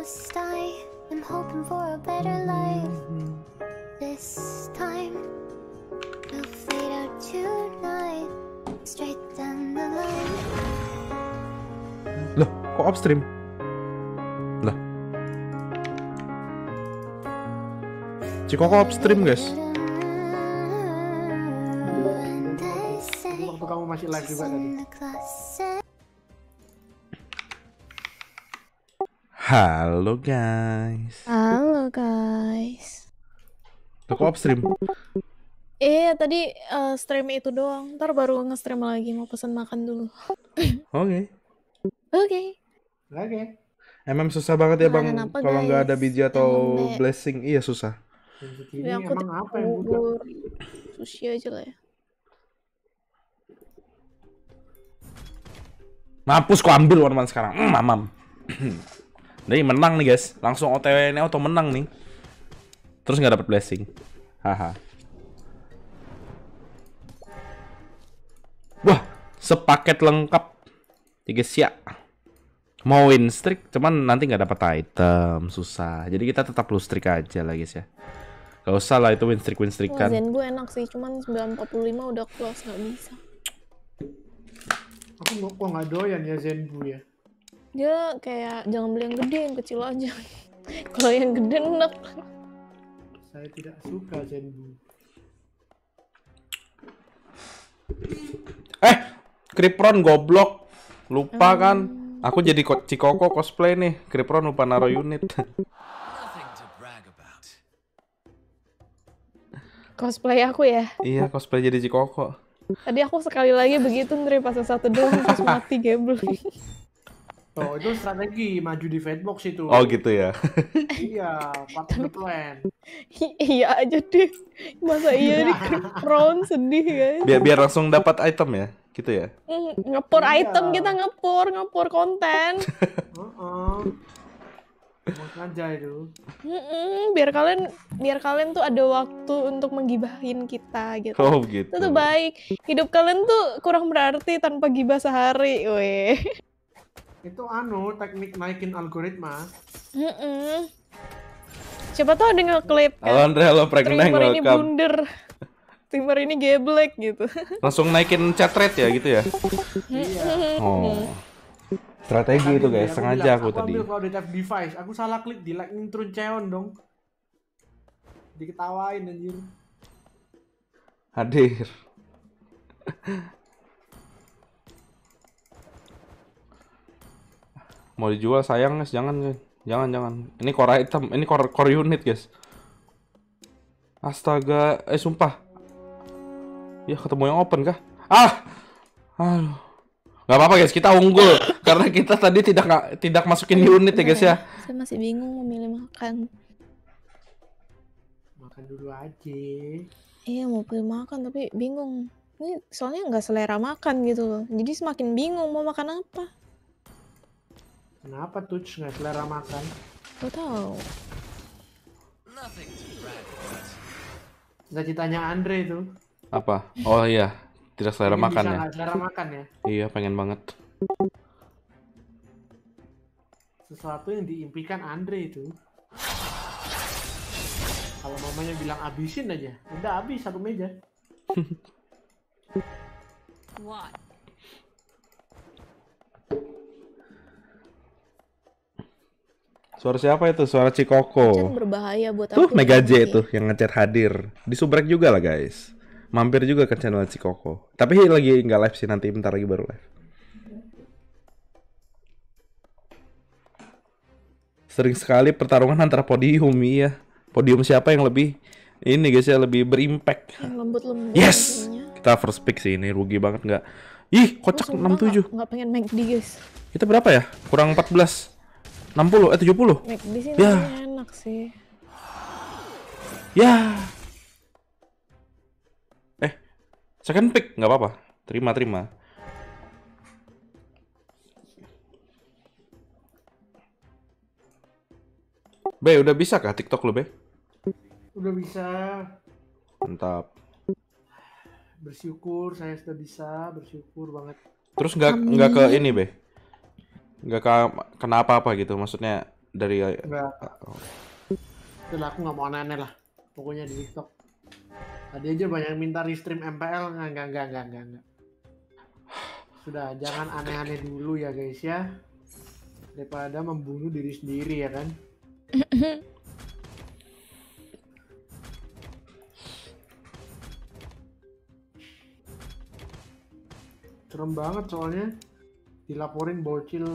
Loh, kok upstream? Lah. Cikoko upstream guys. Kamu masih live juga tadi. Halo guys. Halo guys. Tuh kok upstream? Eh tadi uh, stream itu doang. Ntar baru nge-stream lagi, mau pesan makan dulu. Oke. Oke. Oke. Emang susah banget ya bang Makanan apa, kalau nggak guys? ada biji atau Emang, Mbak. blessing. Iya susah. Ini Ya, aku emang apa yang buka? bubur. Sushi aja lah ya. Mampus kok ambil one man sekarang. Mm, mamam. Nih menang nih guys. Langsung O T W-nya auto menang nih. Terus nggak dapat blessing. Haha. Wah, sepaket lengkap. Tiga siap. Mau win streak, cuman nanti nggak dapat item, susah. Jadi kita tetap blue streak aja lah guys ya. Gak usah lah itu win streak win streak Wah, kan. Zenbu enak sih, cuman sembilan empat puluh lima udah close, nggak bisa. Aku nggak kok nggak doyan ya Zenbu ya. Dia kayak jangan beli yang gede, yang kecil aja. Kalau yang gede enak. Saya tidak suka Zenbu. Eh, Kripron goblok. Lupa Hmm. kan? Aku jadi ko- Cikoko cosplay nih. Kripron lupa naruh unit. Nothing to brag about. Cosplay aku ya. Iya, cosplay jadi Cikoko. Tadi aku sekali lagi begitu Ndre pas satu doang terus mati geblek. Oh, itu strategi maju di Fatebox itu. Oh gitu ya. Iya, part of the plan. Iya aja deh. Masa iya di Crown sedih guys. Biar biar langsung dapat item ya, gitu ya. Mm, ngepur Iya. item kita ngepur, ngepur konten. Heeh. Mau aja itu. Mm-mm, biar kalian biar kalian tuh ada waktu untuk menggibahin kita gitu. Oh gitu. Itu tuh baik. Hidup kalian tuh kurang berarti tanpa gibah sehari, weh. Itu anu teknik naikin algoritma. Mm-mm. Siapa tahu ada nge-clip Halo kan. Andre, halo Pregneng, Streamer ini welcome. blunder. Streamer ini geblek gitu. Langsung naikin chat rate ya gitu ya. Iya. Oh. Strategi itu guys, Aku sengaja bilang, aku tadi. ambil crowded F device, aku salah klik di lightning turun ceon dong. Diketawain anjir. Hadir. Mau dijual sayang guys, jangan guys. Jangan jangan. Ini core item, ini core core unit guys. Astaga, eh sumpah. Ya ketemu yang open kah? Ah. Aduh. Gak apa-apa guys, kita unggul karena kita tadi tidak nggak- tidak masukin unit ya guys ya. Saya masih bingung memilih makan. Makan dulu aja. Iya mau pilih makan tapi bingung. Ini soalnya nggak selera makan gitu loh. Jadi semakin bingung mau makan apa. Kenapa tuh nggak selera makan? Gak tahu. Nothing to brag about. Cita-citanya Andre itu. Apa? Oh iya, tidak selera Pengen makan bisa ya. nggak selera makan ya. Iya, pengen banget. Sesuatu yang diimpikan Andre itu. Kalau mamanya bilang abisin aja, udah habis satu meja. What? Suara siapa itu? Suara Chat Cikoko. berbahaya buat Tuh, aku. Mega J Nih. tuh yang ngechat hadir. Di subrek juga lah guys. Mampir juga ke channel Cikoko. Tapi lagi nggak live sih, nanti bentar lagi baru live. Sering sekali pertarungan antara podium, iya. Podium siapa yang lebih ini guys ya, lebih berimpact. Yang lembut-lembut. Yes! intinya. Kita first pick sih ini, rugi banget nggak? Ih, Aku kocak sumpah enam tujuh. nggak- nggak pengen McD guys. Kita berapa ya? Kurang empat belas. enam puluh, eh tujuh puluh. McD sih Ya. namanya enak sih. Ya. Eh, second pick nggak apa-apa. Terima, terima. Be, udah bisa kah TikTok lu, Be? Udah bisa. Mantap. Bersyukur saya sudah bisa, bersyukur banget. Terus nggak nggak ke ini, Be? Nggak ke kena apa-apa gitu? Maksudnya dari Enggak. Itulah aku nggak mau aneh-aneh lah. Pokoknya di TikTok. Tadi aja banyak yang minta restream M P L, nggak nggak nggak nggak nggak. nggak. Sudah, jangan aneh-aneh dulu ya guys ya. Daripada membunuh diri sendiri ya kan. Serem banget soalnya dilaporin bocil.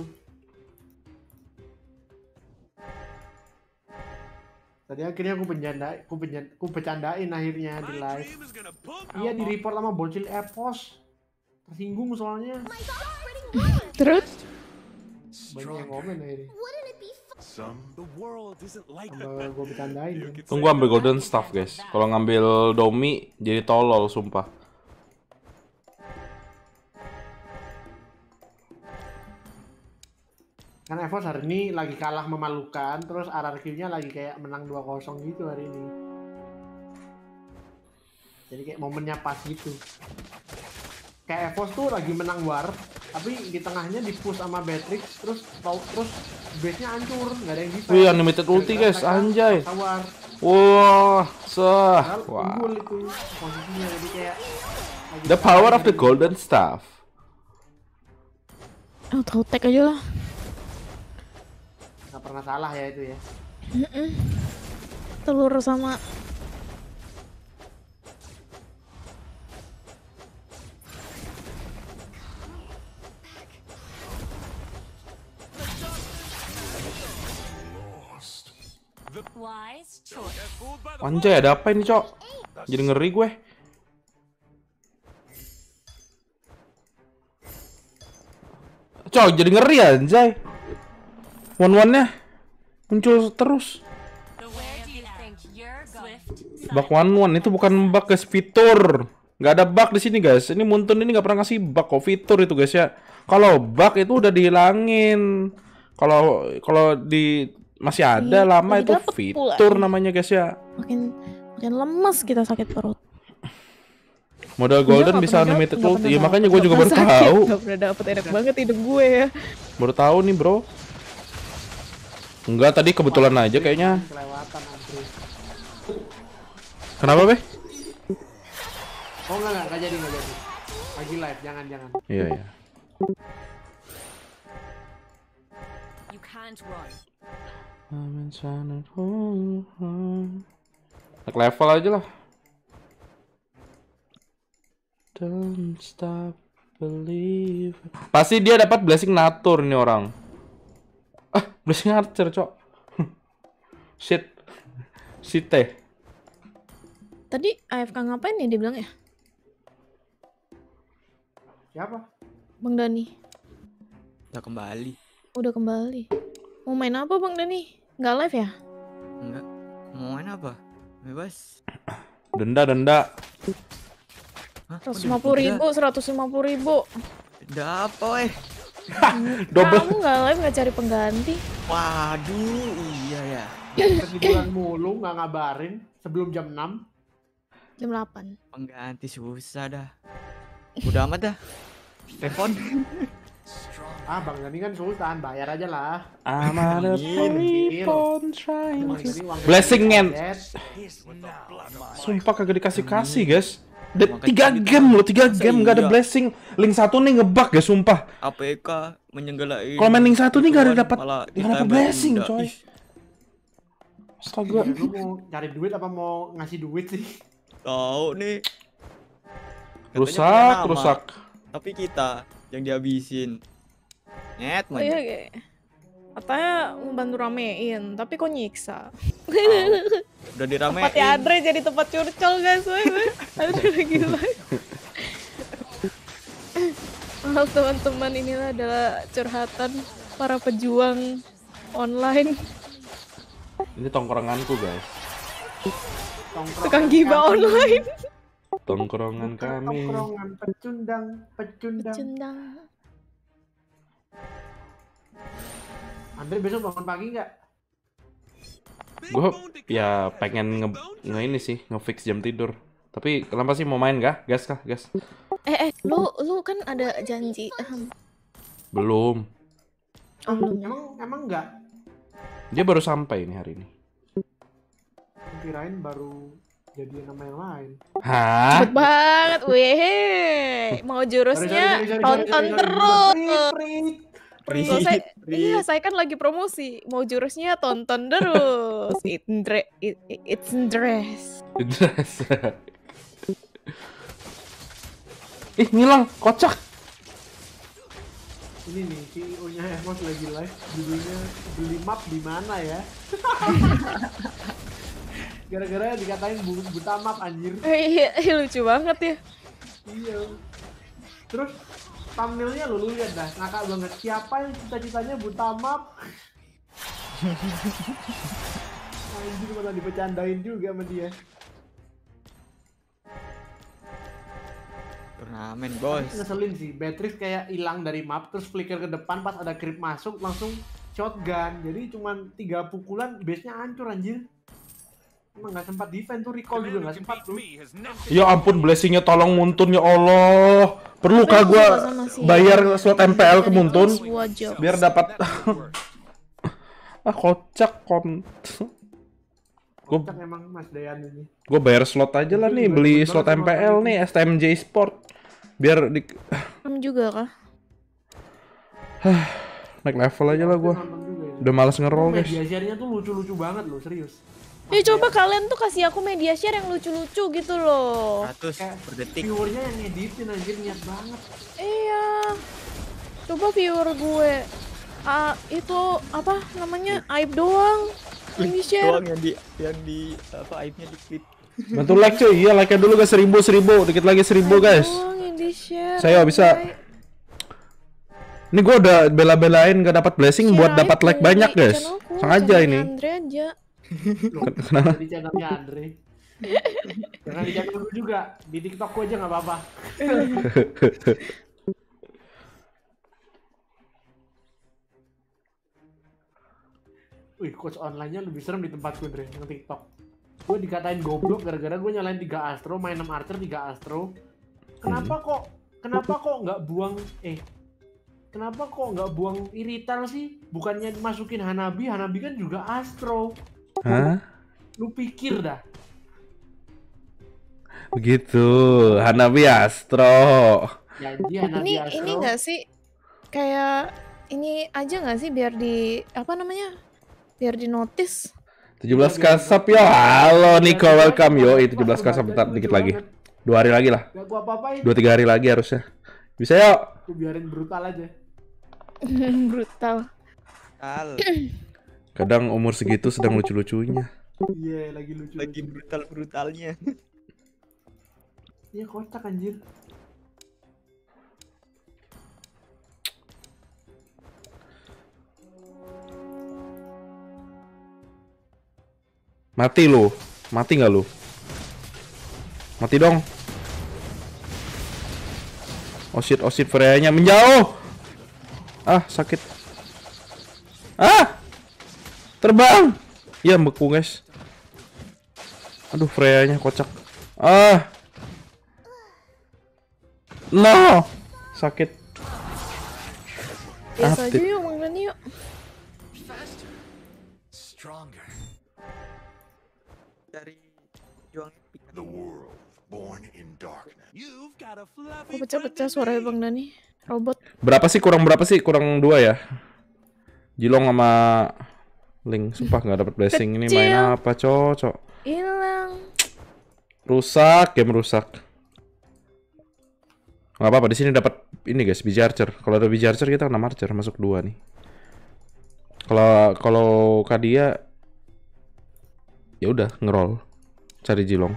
Tadi akhirnya aku bercanda, aku bercanda, aku bercandain akhirnya di live. Iya di report sama bocil Epos. Tersinggung soalnya. Terus? Banyak yang komen akhirnya. Some the world isn't like Tambah gue bercandain kan. Tunggu ambil golden staff, guys. Kalau ngambil domi jadi tolol sumpah. Kan Evos hari ini lagi kalah memalukan, terus R R Q-nya lagi kayak menang dua kosong gitu hari ini. Jadi kayak momennya pas gitu. Kayak Evos tuh lagi menang war, tapi di tengahnya di-push sama Beatrix, terus terus base-nya hancur, nggak ada yang bisa. Wih, unlimited ulti, guys, anjay. War. Wah, sah. Padahal Wah. unggul itu posisinya, jadi kayak lagi The power of the gitu. golden staff. Oh, tahu tag aja lah. Nggak pernah salah ya itu ya. Mm-mm. Telur sama Wise choice. Anjay, ada apa ini, Cok? Jadi ngeri gue. Cok, jadi ngeri ya, anjay. One-one-nya muncul terus. Where do you think you're going? Bug one-one itu bukan bug, guys, fitur. Nggak ada bug di sini, guys. Ini Muntun ini nggak pernah ngasih bug kok, fitur itu, guys ya. Kalau bug itu udah dihilangin. Kalau kalau di masih ada Ih, lama lagi itu dapet pula fitur nih. namanya, guys ya. makin makin lemes kita sakit perut. Modal Iya, golden nggak bisa pernah unlimited dapet, nggak ulti. pernah Ya, makanya dapet, gue nggak juga baru pernah sakit, tahu. nggak pernah dapet, enak banget hidup gue ya. Baru tahu nih, bro. Enggak, tadi kebetulan aja kayaknya. Kelewatan antri. Kenapa, Be? Oh enggak enggak, enggak jadi enggak jadi. Lagi live, jangan jangan. Iya, iya. You can't run. Naik level aja lah. Don't stop believe. Pasti dia dapat blessing natur nih orang. Ah, blessing archer, Cok. Shit. Shit teh. Tadi A F K ngapain nih dia bilang ya? Siapa? Bang Dani. Udah kembali. Udah kembali. Mau main apa Bang Dani? Nggak live ya? Enggak. Mau main apa? Bebas. Denda, denda. Hah? seratus lima puluh ribu, seratus lima puluh ribu. Udah apa, weh? Double. Kamu nggak live nggak cari pengganti? Waduh, iya ya. Ketiduran mulu nggak ngabarin sebelum jam enam. Jam delapan. Pengganti susah dah. Udah amat dah. Telepon. Ah Bang Dani kan sultan, bayar aja lah. I'm on a Deal. phone trying Bang to... Dani uang Blessing gajian, and... Dad. Sumpah kagak dikasih-kasih, guys. Da- Makanya tiga gitu. game loh, tiga Masa game nggak ada iya? blessing. Link satu nih ngebug ya, sumpah. A P K menyenggalain. Kalau main link satu nih nggak ada Ituan, dapat malah nggak dapat ditambah blessing, denda. coy. Ih, Astaga. Iya, lu mau cari duit apa mau ngasih duit sih? tahu nih. Katanya punya Rusak, nama, rusak. Tapi kita yang dihabisin. Nyet, Oh iya, man. kayak katanya membantu ramein, tapi kok nyiksa. Udah diramein. Tempatnya Andre jadi tempat curcol guys, weh, weh. Andre lagi live. Maaf teman-teman, inilah adalah curhatan para pejuang online. Ini tongkronganku, guys. Tongkrongan Tukang giba kami. online. Tongkrongan kami. Tongkrongan pecundang, pecundang. Cendang. Andre besok bangun pagi nggak? Gue ya pengen nge, nge ini sih, nge-fix jam tidur. Tapi kenapa sih mau main gak? Gas kah? Gas. Eh, eh, lu lu kan ada janji. Ahem. Belum. Oh, belum ya? Emang emang nggak? Dia baru sampai nih hari ini. Kirain baru jadi nama yang lain. Hah? Cepet banget, weh. Mau jurusnya Sorry, sorry, sorry, sorry, tonton sorry, sorry, terus. sorry. Prit, Loh, saya, Prit. iya, saya kan lagi promosi. Mau jurusnya tonton terus. It dre, it, it- it's dress. Jelas. Ih, ngilang, kocak. Ini nih C E O-nya Emos lagi live, judulnya beli map di mana ya? Gara-gara dikatain bu- buta map anjir. Eh, iya, iya, lucu banget ya. Iya. Terus thumbnailnya lu, lu lihat dah, ngakak banget. Siapa yang cita-citanya buta map? Anjir malah dipecandain juga sama dia. Turnamen, bos. Ngeselin sih, Beatrix kayak hilang dari map, terus flicker ke depan pas ada creep masuk langsung shotgun. Jadi cuman tiga pukulan, base-nya hancur anjir. Emang nggak sempat defense tuh, recall juga nggak sempat tuh. Ya ampun, blessingnya tolong Muntun, ya Allah. Perlukah Tapi gua aku suka sama si- bayar slot M P L ke Muntun Semua job. biar dapat ah kocak kon. Gue Kocak emang Mas Dayan ini. gue bayar slot aja lah nih, beli slot M P L nih S T M J Sport biar di Kamu juga kah? naik level aja lah gue. Nonton juga ya. Udah malas nge-roll guys. Media share-nya tuh lucu-lucu banget loh, serius. Ya coba kalian tuh kasih aku media share yang lucu-lucu gitu loh. seratus per detik. Viewernya yang ngeditin anjir, niat banget. Iya. Coba viewer gue. Ah, itu apa namanya? Aib doang. Yang di share. Doang yang di yang di apa aibnya di clip. Bantu like cuy, iya like-nya dulu guys, seribu, seribu, dikit lagi seribu guys. Doang yang di share. Saya bisa. Ini gue udah bela-belain gak dapat blessing buat dapat like banyak guys. Sengaja ini. Andre aja. Loh, Kenapa? di channelnya Andre. Jangan di channel gue juga, di TikTok gue aja nggak apa-apa. Wih, coach online-nya lebih serem di tempat gue, Dre, yang TikTok. Gue dikatain goblok gara-gara gue nyalain tiga Astro, main enam Archer, tiga Astro. Kenapa kok, kenapa kok nggak buang, eh, kenapa kok nggak buang irital sih? Bukannya masukin Hanabi, Hanabi kan juga Astro. Hah? Lu pikir dah. Begitu, Hanabi Astro. Jadi Hanabi Ini Astro. ini nggak sih kayak ini aja nggak sih biar di apa namanya? Biar di notice. tujuh belas k sub yo. Halo Nico, welcome yo. Tujuh belas k sub, bentar dikit lagi. Dua hari lagi lah. Gak gua apa-apain. Dua tiga hari lagi harusnya. Bisa yuk. Gua biarin brutal aja. Brutal. Al. Kadang umur segitu sedang lucu-lucunya. Iya, lagi lucu. Lagi brutal-brutalnya. Iya, kocak anjir. Mati lu. Mati nggak lu? Mati dong. Oh shit, oh shit, Freya-nya menjauh. Ah, sakit. Ah! Terbang. Ya, beku, guys. Aduh, Freya-nya kocak. Ah. No. Sakit. Biasa aja Update. yuk, Mang Dani yuk. Stronger. Dari juang The world born in darkness. You've got a Kok fluffy pecah-pecah suaranya Bang Dani? Robot. Berapa sih, kurang berapa sih? Kurang dua ya? Jilong sama Link, sumpah nggak dapat blessing. Ini main Kecil. apa, cocok? Hilang. Rusak, game rusak. Nggak apa-apa, di sini dapat ini guys, biji archer. Kalau ada biji archer kita enam archer, masuk dua nih. Kalau kalau Kadia ya udah ngerol, cari Jilong.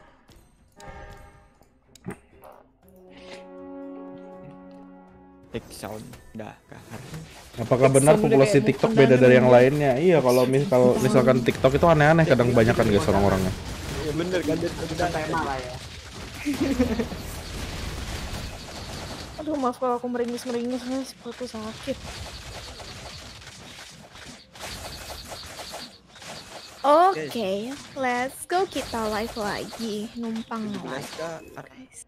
take sound dah kahar. Apakah benar Sound udah populasi kayak TikTok buku beda dari dalam yang gitu. lainnya? Iya, kalau mis kalau misalkan TikTok itu aneh-aneh, kadang kebanyakan guys orang-orangnya. Ya bener kan jadi Kita tema lah ya. Aduh, maaf kalau aku meringis-meringis, guys. Perutku sakit. Oke, let's go, kita live lagi. Numpang live, guys.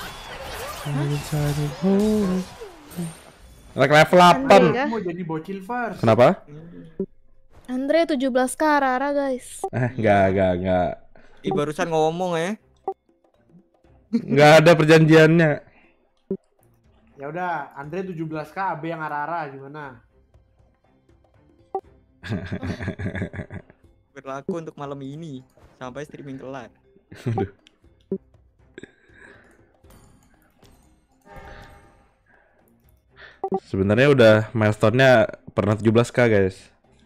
Like level Andre, delapan. kah? Mau jadi bocil first. Kenapa? Andre tujuh belas k Rara, guys. Eh, enggak, enggak, enggak. Ih barusan ngomong ya. Enggak ada perjanjiannya. Ya udah, Andre tujuh belas k, A B yang arah-arah gimana? Berlaku untuk malam ini sampai streaming kelar. Aduh. Sebenarnya udah milestone-nya pernah tujuh belas k guys.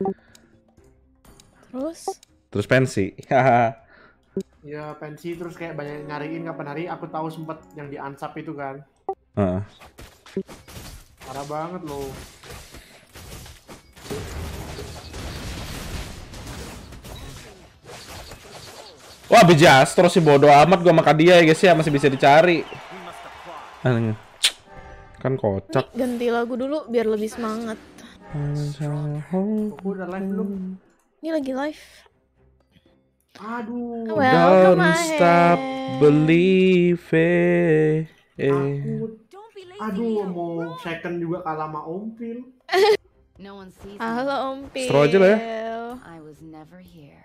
Terus? Terus pensi. Ya pensi terus kayak banyak nyariin kapan hari. Aku tahu sempet yang di Ansap itu kan. Heeh. Parah banget loh. Wah, biji Astro sih bodo amat gua sama dia ya guys ya, masih bisa dicari. Aneh. Kan kocak. Nih, ganti lagu dulu biar lebih semangat. Aku udah live belum? Ini lagi live. Aduh. Welcome Don't stop ahead. believing. Aku, aduh mau second juga kalah sama Ompil. No one sees me. Halo Om Pil. Stro aja lah ya. I was never here.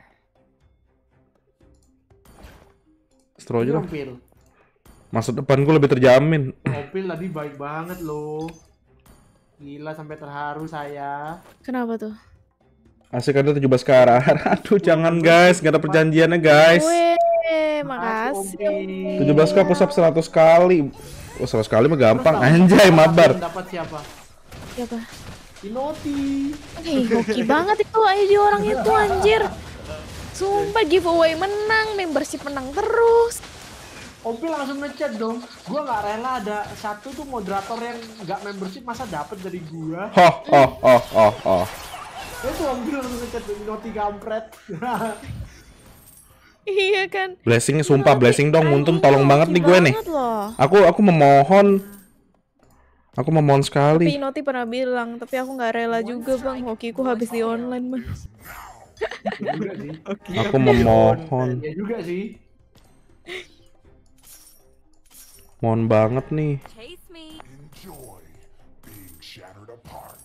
Stro aja lah. Ompil. Masa depan gue lebih terjamin. Ompil tadi baik banget loh. Gila sampai terharu saya. Kenapa tuh? Asik ada tujuh belas ke arah. Aduh, jangan guys, gak ada perjanjiannya guys. Weh, makasih. tujuh belas k push up seratus kali. Oh, seratus kali mah gampang. Anjay, mabar. Dapat siapa? Siapa? Inoti. Ih, hoki banget itu I D orang itu anjir. Sumpah giveaway menang, membership menang terus. Ompil langsung ngechat dong. Gua nggak rela ada satu tuh moderator yang nggak membership masa dapat dari gua. Ho ho ho ho ho. Itu Ompil langsung ngechat Inoti kampret. Iya kan. Blessing sumpah blessing dong, Muntun tolong banget nih gue nih. Loh. Aku aku memohon. Aku memohon Tapi sekali. Inoti pernah bilang, tapi aku nggak rela juga bang, hokiku habis di online bang. Ya juga sih. Aku memohon. Ya juga sih. Mohon banget nih. Chase me. Enjoy being shattered apart.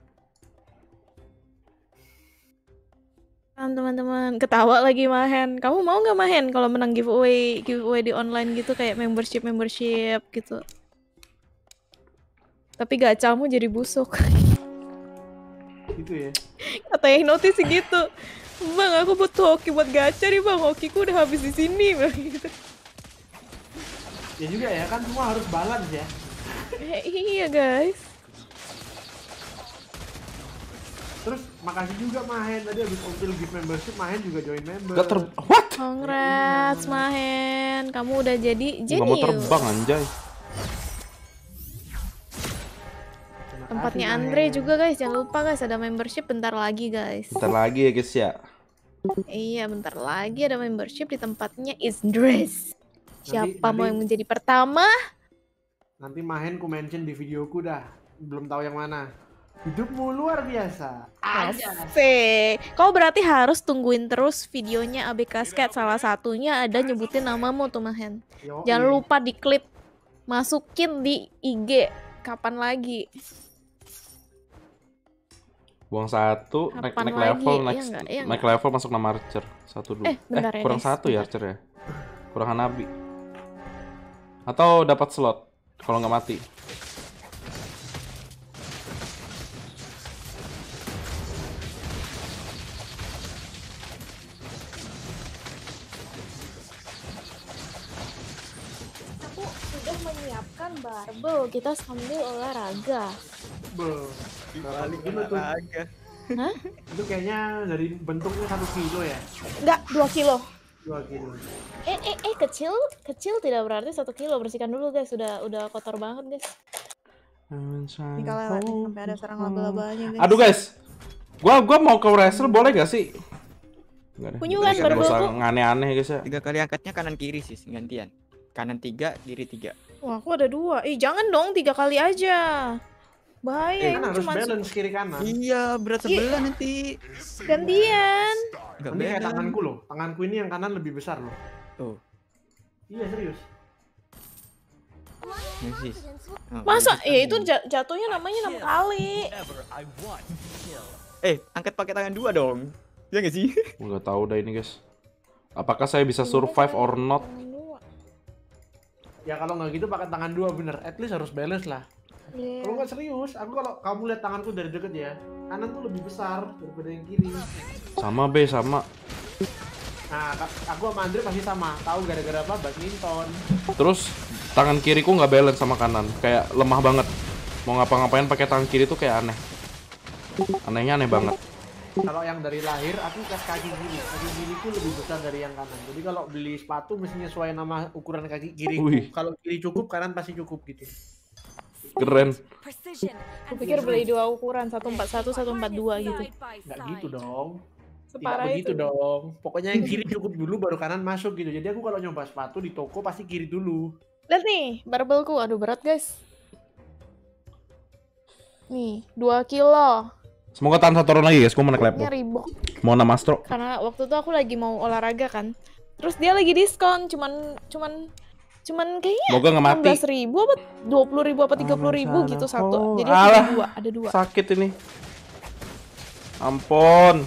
Kan teman-teman ketawa lagi Mahen. Kamu mau nggak Mahen kalau menang giveaway giveaway di online gitu kayak membership membership gitu? Tapi gacamu jadi busuk. Gitu ya. Katanya Inoti sih gitu. Bang, aku butuh hoki buat gacha nih bang. Hokiku udah habis di sini bang. Gitu. Ya juga ya kan semua harus balance ya. Eh, iya guys. Terus makasih juga Mahen tadi habis Ompil gift membership, Mahen juga join member. Gak ter what? Congrats Mahen, kamu udah jadi Gak mau jenius. terbang anjay. Tempatnya Andre juga guys, jangan lupa guys ada membership bentar lagi guys. Bentar lagi ya guys ya. Iya bentar lagi ada membership di tempatnya Is Dress. Siapa Nanti- mau nanti- yang menjadi pertama? Nanti Mahen ku mention di videoku dah. Belum tahu yang mana. Hidupmu luar biasa. Asik. Kau berarti harus tungguin terus videonya A B K Scat. Salah satunya ada nyebutin namamu tuh Mahen. Yoi. Jangan lupa di klip, masukin di I G. Kapan lagi? Buang satu, naik, Kapan naik lagi? level, Iya next, nggak? Iya naik nggak? level masuk nama Archer. Satu dulu. Eh, bentar ya, kurang guys. satu ya Bentar. Archer ya? Kurang Hanabi. Atau dapat slot, kalau nggak mati. Aku sudah menyiapkan barbel. Kita sambil olahraga. Be. Balik dulu tuh. Olahraga. Hah? Itu kayaknya dari bentuknya satu kilo ya. Enggak, dua kilo. Dua kilo. Eh, eh, eh, kecil, kecil tidak berarti satu kilo. Bersihkan dulu guys, sudah, udah kotor banget guys. Ini kalau lewat nih, sampai ada sarang laba-labanya guys. Aduh guys, gua gua mau ke wrestle boleh gak sih? Enggak deh. Kunjungan Nggak usah barbelku. aneh-aneh guys ya. Tiga kali angkatnya kanan kiri sih gantian. Kanan tiga, kiri tiga. Wah, aku ada dua. Ih, jangan dong, tiga kali aja. Bahaya, Eh, kan ini harus cuma balance kiri kanan. Iya, berat sebelah nanti. gantian. Enggak Nanti kayak beda. tanganku loh. Tanganku ini yang kanan lebih besar loh. Tuh, Iya serius. Nesis. Oh, Masa? bagus Ya kan itu ini. ja- jatuhnya namanya enam kali. Eh, angkat pakai tangan dua dong. Ya nggak sih? Gua nggak tahu dah ini guys. Apakah saya bisa survive or not? Ya kalau nggak gitu pakai tangan dua bener. At least harus balance lah. Iya. Kalau nggak serius, aku kalau kamu lihat tanganku dari deket ya, kanan tuh lebih besar daripada yang kiri. Sama be sama. Nah, ka- aku sama Andre pasti sama. Tahu gara-gara apa? Badminton. Terus tangan kiriku nggak balance sama kanan, kayak lemah banget. Mau ngapa-ngapain pakai tangan kiri tuh kayak aneh. Anehnya aneh banget. Kalau yang dari lahir, aku kasih kaki kiri. Kaki kiriku lebih besar dari yang kanan. Jadi kalau beli sepatu mesti nyesuaiin nama ukuran kaki kiriku. Wih. Kalau kiri cukup, kanan pasti cukup gitu. Keren. Precision. Aku pikir beli dua ukuran, satu empat satu, satu empat dua gitu. Nggak gitu dong. Tidak Separah begitu itu. dong. Pokoknya yang kiri cukup dulu baru kanan masuk gitu. Jadi aku kalau nyoba sepatu di toko pasti kiri dulu. Lihat nih, barbelku. Aduh, berat guys. Nih, dua kilo. Semoga tahan satu round lagi guys, gua mau naik level. Ini Reebok. Mau nama Astro. Karena waktu itu aku lagi mau olahraga kan. Terus dia lagi diskon, cuman cuman cuman kayaknya Semoga nggak enam mati. belas ribu apa dua puluh ribu apa tiga puluh ribu gitu satu. Jadi aku Alah. beli dua, ada dua. Sakit ini. Ampun.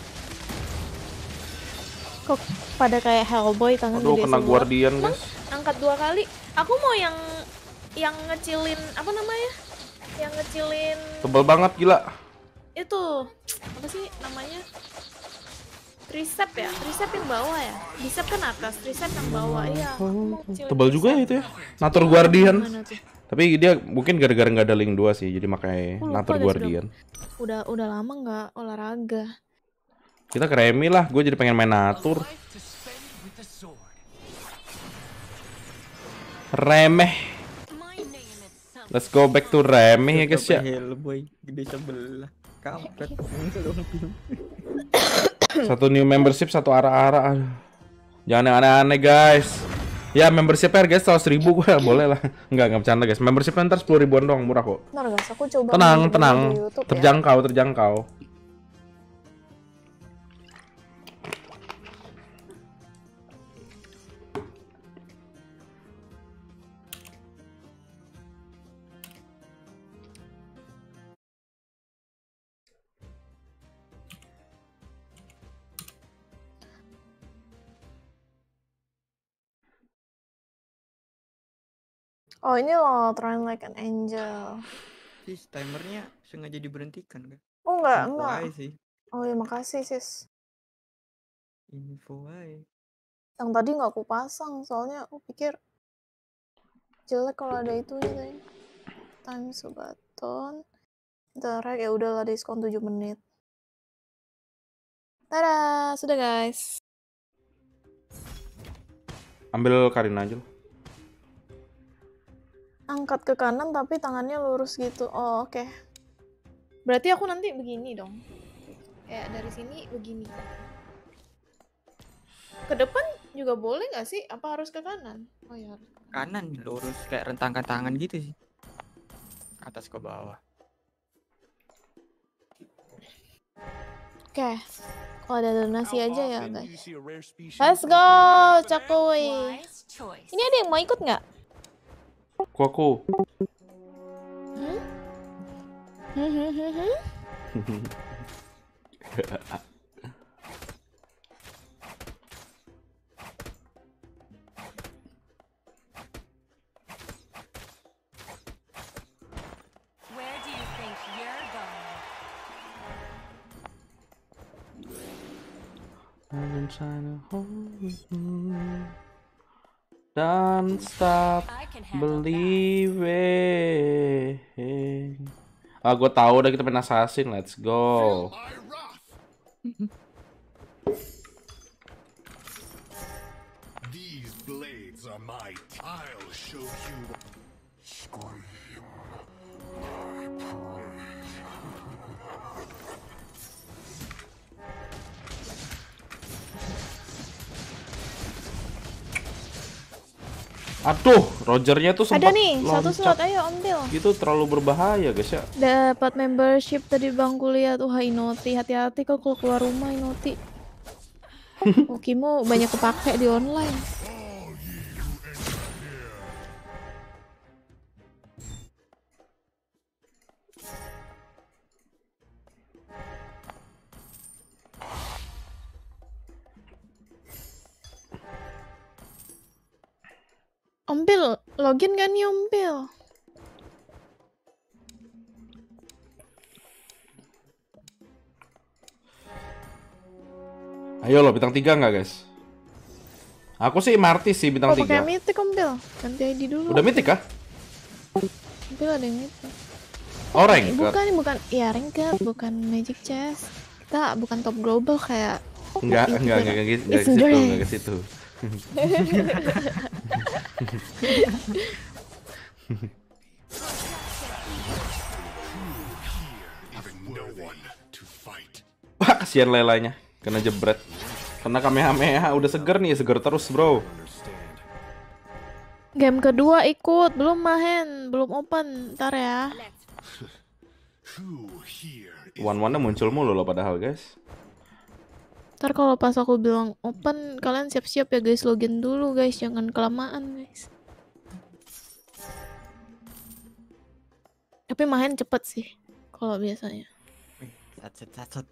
Kok pada kayak Hellboy tangan Aduh gede kena semua. guardian Emang guys. angkat dua kali. Aku mau yang yang ngecilin apa namanya? Yang ngecilin Tebel banget gila. itu apa sih namanya? Tricep ya? Tricep yang bawah ya? Bicep kan atas, tricep yang bawah. Iya. aku mau kecilin Tebal juga ya tricep. itu ya. Natur Guardian. Gimana tuh? Tapi dia mungkin gara-gara nggak ada link dua sih, jadi makanya Aku lupa Natur guys, Guardian. Udah udah lama nggak olahraga. Kita ke Remi lah, gue jadi pengen main Natur. Remeh. Let's go back to remeh ya guys ya. Boy, gede sebelah. Kampret. Satu new membership, satu arah-arah. Aduh. Jangan yang aneh-aneh guys. Ya membership harga seratus ribu gue boleh lah. Enggak, enggak bercanda guys. Membership ntar sepuluh ribuan doang, murah kok. Bentar guys, aku coba Tenang, main tenang. di YouTube ya. Terjangkau, terjangkau. Oh ini loh, Train Like an Angel. Sis, timernya sengaja diberhentikan kan? Oh enggak, Info enggak. aja sih. Oh ya makasih sis. Info aja. Yang tadi nggak aku pasang, soalnya aku pikir jelek kalau ada itunya tadi. Time Subaton. Direct ya udahlah diskon tujuh menit. Tada, sudah guys. Ambil Karina aja. Angkat ke kanan tapi tangannya lurus gitu. Oh oke. Okay. Berarti aku nanti begini dong. Kayak dari sini begini. Ke depan juga boleh nggak sih? Apa harus ke kanan? Oh ya. Kanan lurus kayak rentangkan tangan gitu sih. Atas ke bawah. Oke. Okay. Kalau ada donasi aja ya guys. Let's go, Cakui. Ini ada yang mau ikut nggak? Aku aku. Hmm? Hmm, hmm, hmm, hmm? Where do you think you're going? I'm trying to hold you. Don't stop believing. Ah, gue tahu udah kita main assassin. Let's go. These blades are my. I'll show you. Scream. I pray. Aduh, Rogernya tuh sempat Ada nih, satu loncat. slot ayo ambil. Itu terlalu berbahaya guys ya. Dapat membership tadi bang kuliah tuh. Hai Inoti, hati-hati kok kalau keluar rumah Inoti. Okimu banyak kepake di online. Ompil, login kan nih Ompil? Ayo lo bintang tiga nggak guys? Aku sih Martis sih bintang Oh pakai tiga. mythic Ompil, ganti I D dulu. Udah mythic kah? Ompil ada yang mythic. Oh, Eh, ranked. bukan, bukan, ya ranked, bukan Magic Chess. Kita bukan top global kayak. Enggak, itu enggak, beda. enggak, enggak, enggak ke It's situ, ranked. enggak ke situ. Wah, kasihan Lelanya kena jebret. Karena Kamehameha udah seger nih, seger terus, bro. Game kedua ikut, belum main, belum open, ntar ya. One-one-nya muncul mulu loh padahal, guys. Ntar kalau pas aku bilang open, kalian siap-siap ya guys, login dulu guys, jangan kelamaan guys. Tapi main cepet sih, kalau biasanya. Sat sat sat.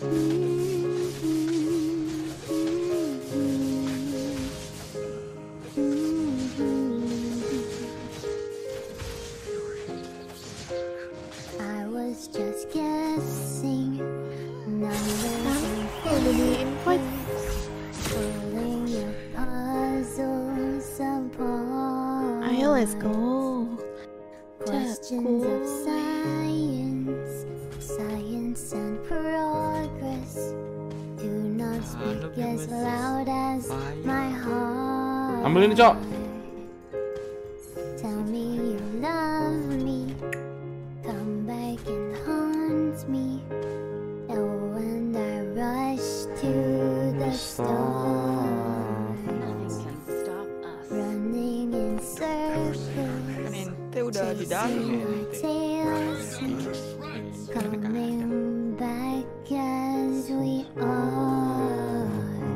I was just guessing numbers and Udah di invite. pulling your puzzles apart. Ayo let's go. Questions of science, science and progress do not speak as loud as my heart. Ambil ini, Cok. Tell me you love me, come back and haunt me. Oh, when I rush to the stars, running in circles. Kan ente udah di dalam ya. Coming back as we are.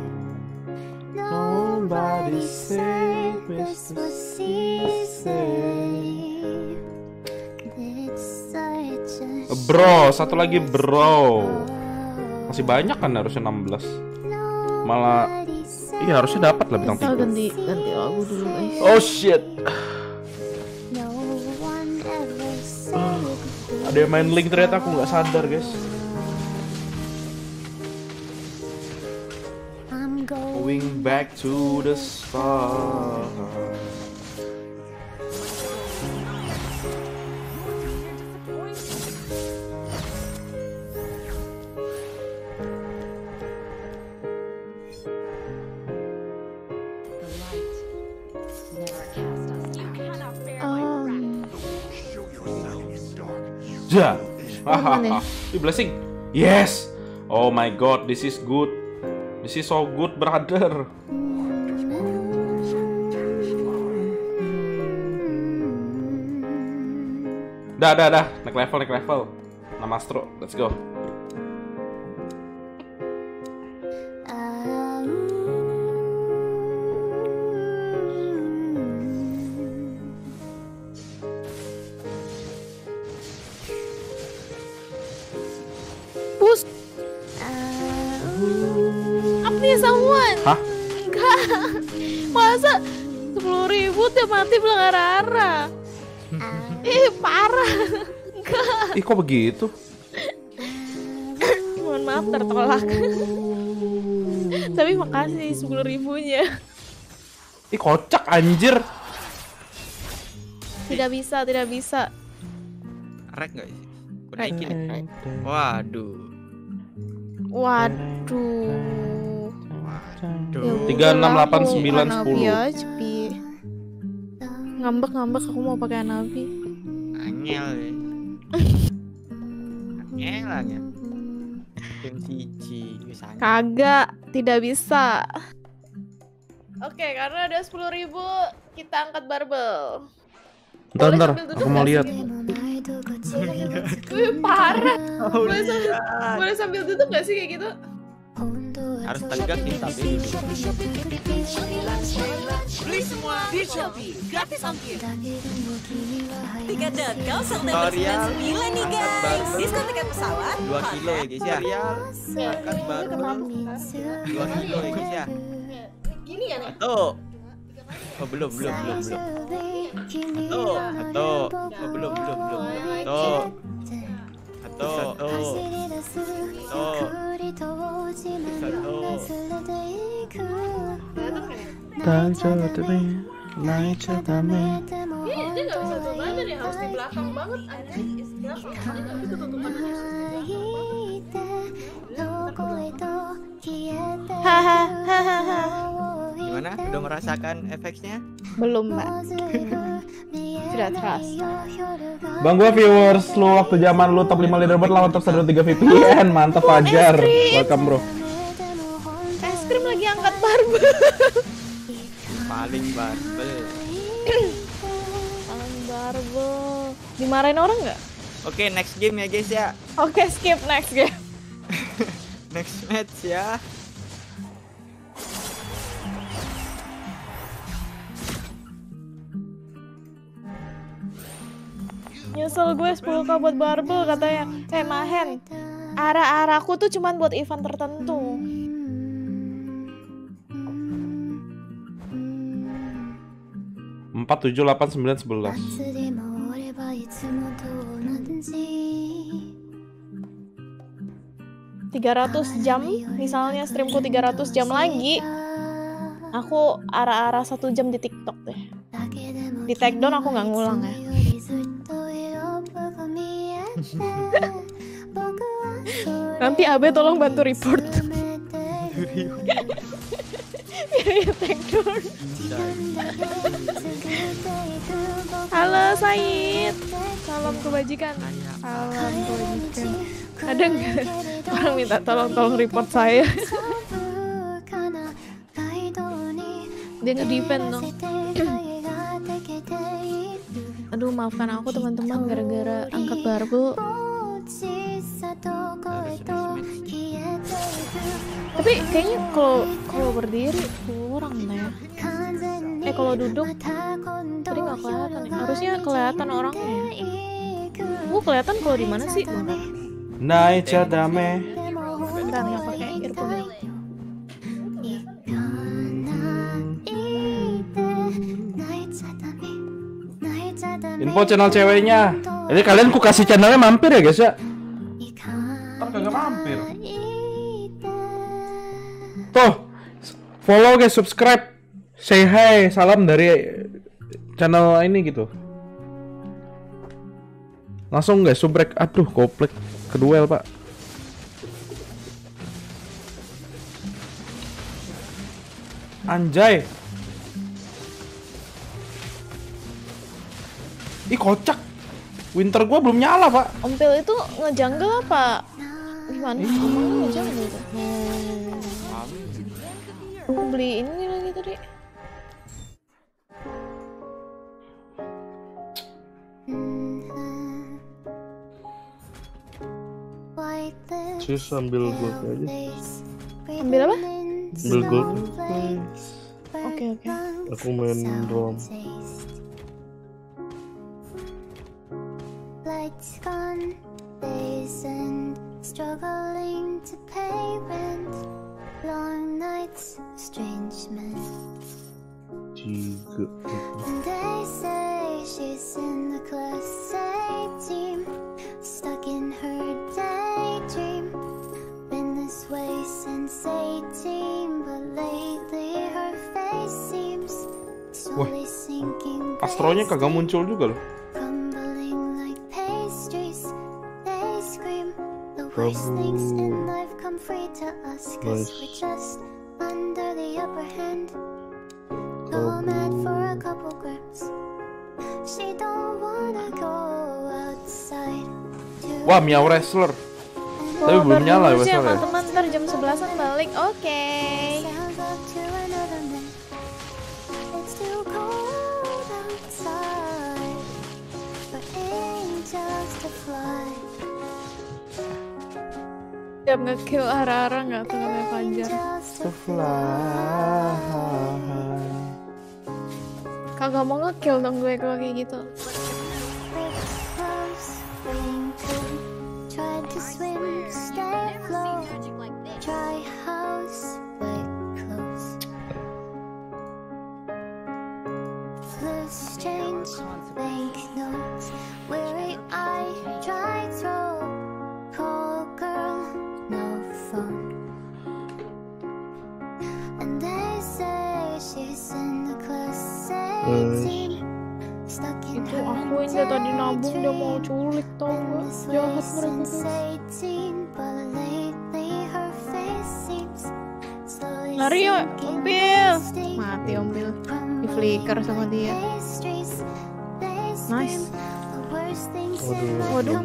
Nobody said this was easy. It's such a Bro, satu lagi bro. Masih banyak kan harusnya enam belas. Malah iya harusnya dapat lah bintang Kita tiga. ganti ganti lagu dulu guys. Oh shit. no one ever said Ada yang main Link ternyata aku nggak sadar, guys. I'm going Going back to the start. Um, Ja. Aman ya? Hahaha. Ih, blessing. Yes. Oh my god, this is good. This is so good, brother. Dah, dah, dah. Naik level, naik level. Nama Astro, let's go. Bus. Apa nih someone? Hah? Enggak. Masa sepuluh ribu tiap mati bilang arah-arah. Ih parah. Enggak. Ih, kok begitu? Mohon maaf tertolak. Tapi makasih sepuluh ribunya. Ih, kocak anjir. Tidak bisa, tidak bisa. Rek nggak sih? Right, Naikin. right, right. Waduh. Waduh. Waduh. Tiga, enam, delapan, sembilan, Anabi sepuluh. aja, Pi. Ngambek-ngambek aku mau pakai Anabi. Angel ya. Angel angel. Tim cici misalnya. Kagak, tidak bisa. Oke, karena ada sepuluh ribu, kita angkat barbel. Ntar, Boleh ntar. sambil duduk Aku mau nggak lihat. sih? Wih, parah. Oh, Boleh sambil, iya. boleh sambil duduk gak sih kayak gitu? Harus tegak nih tapi duduk. Beli semua di Shopee, gratis ongkir. Tiket Delta September Tutorial. sembilan puluh sembilan nih guys. Diskon tiket pesawat. Dua kilo ya guys ya. Tutorial. Angkat baru. Dua kilo ya guys ya. Gini ya nih? Atau. Oh belum belum belum belum. Atau atau oh, belum belum belum. Atau atau atau Ih, dia gak bisa tutup aja nih, harus di belakang banget anjing. Belakang, dia gak bisa tutupan Hahaha. Gimana? Udah merasakan efeknya? Belum, Mbak. Tidak terasa. Bang, gua viewers lu waktu zaman lu top lima leaderboard lawan top satu tiga V P N. Mantap Fajar. Welcome, bro. Es krim lagi angkat barbel. Paling barbel. Paling barbel. Dimarahin orang nggak? Oke, next game ya guys ya. Oke, skip next game. Next match ya. Nyesel gue sepuluh k buat barbel katanya. Eh, Mahen. Ara-araku tuh cuman buat event tertentu. Empat, tujuh, delapan, sembilan, sebelas. tiga ratus jam, misalnya streamku tiga ratus jam lagi, aku ara-ara satu jam di TikTok deh. Di take down aku nggak ngulang ya. Nanti Abe tolong bantu report. Biar take down. Halo Said, salam kebajikan. Salam kebajikan. Ada nggak orang minta tolong-tolong report saya? Dia nge-defend dong. Aduh, maafkan aku teman-teman gara-gara angkat barbel. Tapi kayaknya kalau kalau berdiri kurang ya. Eh kalau duduk tadi nggak kelihatan ya. Harusnya kelihatan orangnya. Gue kelihatan kalau di mana sih? Naik cadame. Bentar yang pakai earphone. Info channel ceweknya. Jadi kalian ku kasih channelnya mampir ya guys ya. Ntar kagak mampir. Tuh, follow guys, subscribe, say hi, salam dari channel ini gitu. Langsung guys, subrek. Aduh, goblok. Keduel pak. Anjay. Ih kocak. Winter gua belum nyala pak. Ompil itu ngejungle apa? Gimana? Emang ngejungle itu? Aku beli ini lagi tadi. Sis ambil gold aja. Ambil apa? Ambil gold. Oke oke. Aku main rom. Lights gone, days end, struggling to pay rent, long nights, strange men. Tiga. And they say she's in the class A team, stuck in her daydream. Been this way since eighteen, but lately her face seems slowly sinking. Astronya kagak muncul juga loh. Worst things in life come free to us, cause we're just under the upper hand. Go mad for a couple grams. She don't wanna go outside. Wah, Miao Wrestler. Tapi belum nyala ya Wrestler ya. Teman-teman ntar jam sebelasan balik. Oke. Okay. Siap nge-kill Ara-Ara nggak tuh namanya Fajar? Kagak mau nge-kill dong gue kalau kayak gitu. Itu aku yang tadi nabung dia mau culik tau gak? Jahat mereka tuh. Lari yuk, Ompil. Mati Ompil. Di flicker sama dia. Nice. Waduh.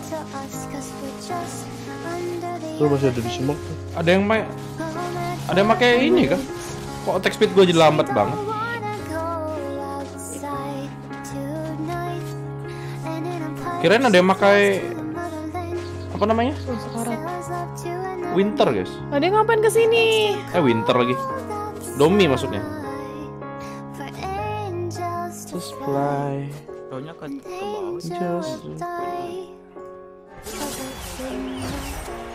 Tuh masih ada di smoke tuh. Ada yang main. Ada yang pakai ini kan? Kok attack speed gue jadi lambat banget? Kirain ada yang pakai apa namanya? Winter guys. Ada yang ngapain kesini? Eh Winter lagi. Domi maksudnya. Just fly. Taunya ke bawah. Just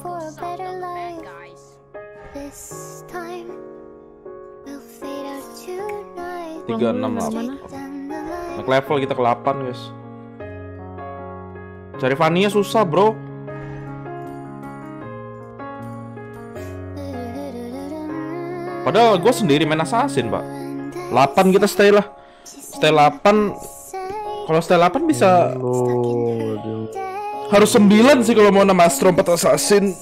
for a better life. This time we'll fade out tonight. tiga enam delapan. Naik level kita ke delapan, guys. Cari Vania susah, bro. Padahal gue sendiri main assassin, Pak. delapan kita stay lah. Stay delapan. Kalau stay delapan bisa harus sembilan sih kalau mau nama Astro empat assassin.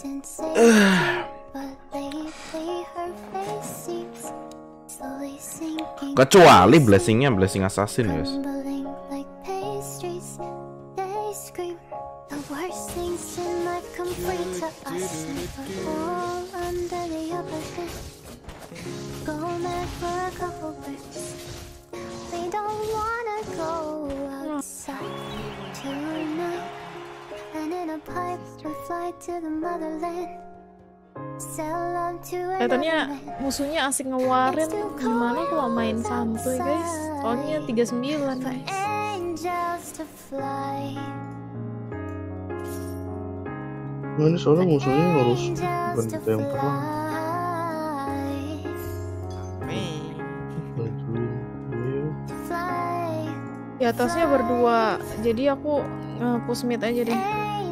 Kecuali blessingnya blessing assassin, guys. Katanya musuhnya asik ngewarin. Gimana kalau main santuy, guys? Soalnya tiga puluh sembilan, guys. Nah, ini soalnya musuhnya harus bukan kita yang perang. Di atasnya berdua, jadi aku uh, push mid aja deh.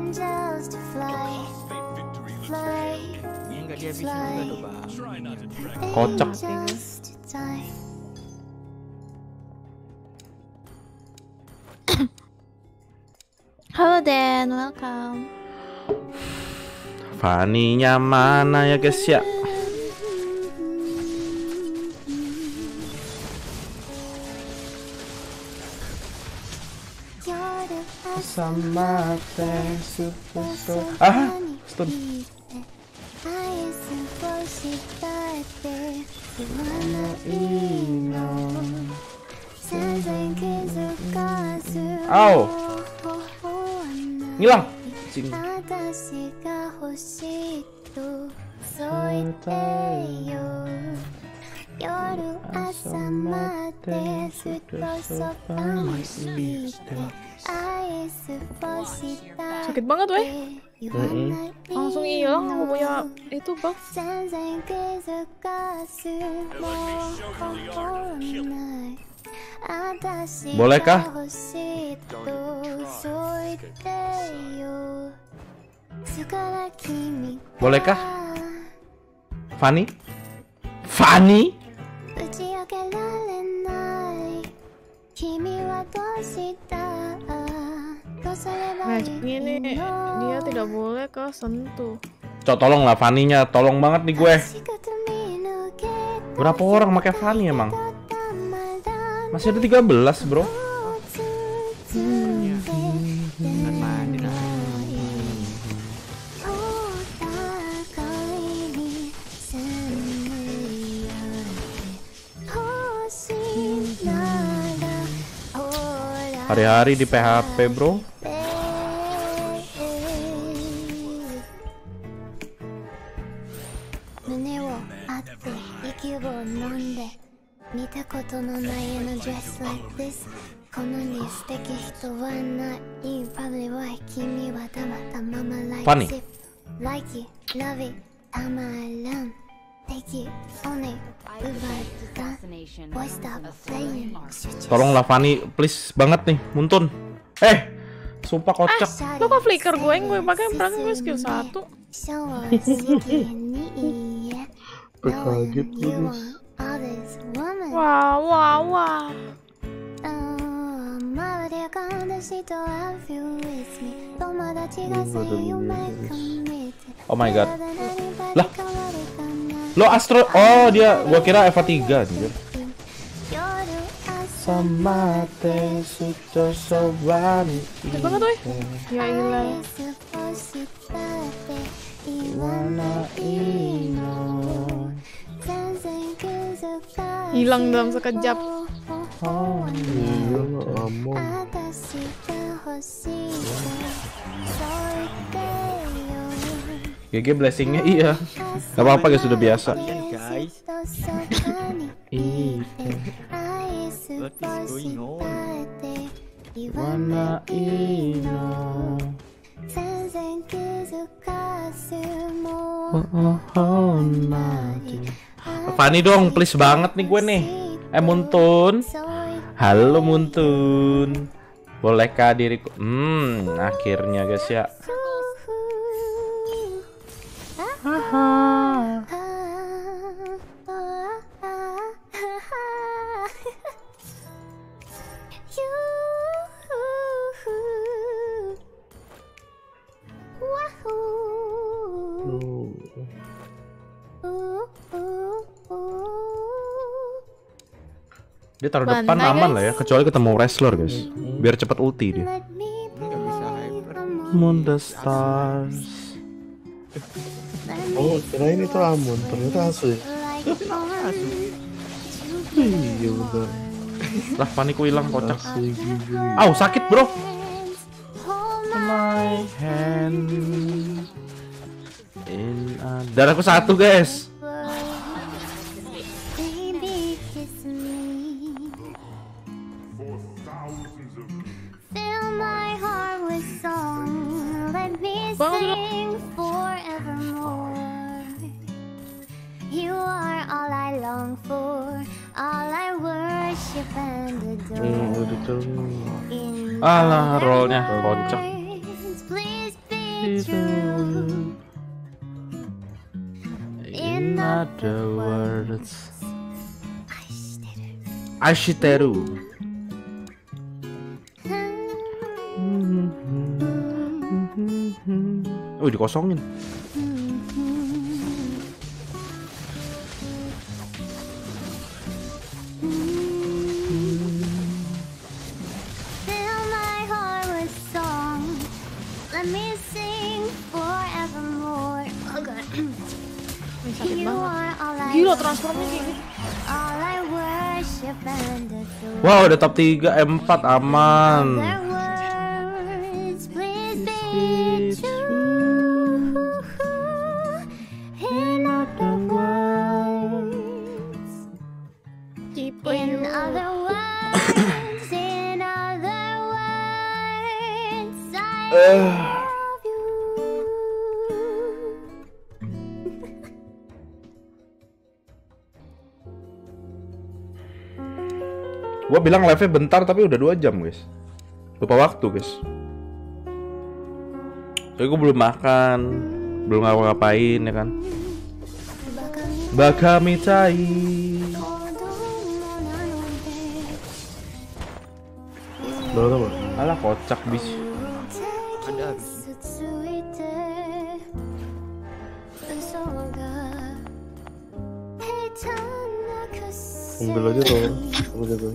Ini nggak dihabisin juga tuh, Bang. Kocak. Halo Dan, welcome. Vaninya mana ya, guys ya? Sama tes ah, stun. Au. Ngilang. Cing. Sakit banget, weh. Mm-hmm. Langsung hilang, aku punya itu buff. Bolehkah? Bolehkah? Fanny? Fanny? Magic ini dia tidak boleh ke sentuh. Cok, tolong lah Fanny-nya, tolong banget nih gue. Berapa orang pakai Fanny emang? Masih ada tiga belas, bro. Hmm. Hari-hari di P H P, bro. Funny. Tolonglah Fanny, please banget nih, Muntun. Eh, sumpah kocak. Ah, lo kok flicker gue yang gue pakai perang gue skill satu. Kaget gue. Wah, wah, wah. Oh my god. Lah. Lo Astro, oh dia, gua kira Eva tiga anjir. Sama te suto sobani. Cepet banget weh. Ya ilah. Hilang dalam sekejap. Oh, iya ampun. G G blessingnya iya. Gak apa-apa guys, sudah biasa. Guys. What is going on? Wanna ino. Fanny dong, please banget nih gue nih. Eh Muntun. Halo Muntun. Bolehkah diriku? Hmm, akhirnya guys ya. Dia taruh Bantai, depan aman guys. lah ya, kecuali ketemu wrestler guys. Biar cepet ulti dia. Nggak bisa hyper. Moon the stars. Oh, kirain itu Amon, ternyata Asu ya. Iya bener. Lah paniku hilang kocak. Asu gitu. Au sakit bro. My hand in a... Darahku satu guys. Baby, kiss me. Fill my heart with song. Let me sing forevermore. You are all I long for, all I worship and Hmm, adore. udah In Alah other rollnya kocak. words, please be true. In other words, Ashiteru. Oh dikosongin. Fill my heart with song. Let me sing forevermore. Oh God. Sakit You banget. are all I Gila want, transformnya kayak gitu. all I worship and adore. Wow udah top tiga M empat aman. Other words, please be true. In other words, Tipe in you. other words, in other words, I love you. Gua bilang live-nya bentar tapi udah dua jam guys. Lupa waktu guys. Tapi gua belum makan, belum ngapa-ngapain ya kan. Baka mitai. Berapa Bang? Alah kocak bis. Ada harus. Ambil aja tuh, aku jaga.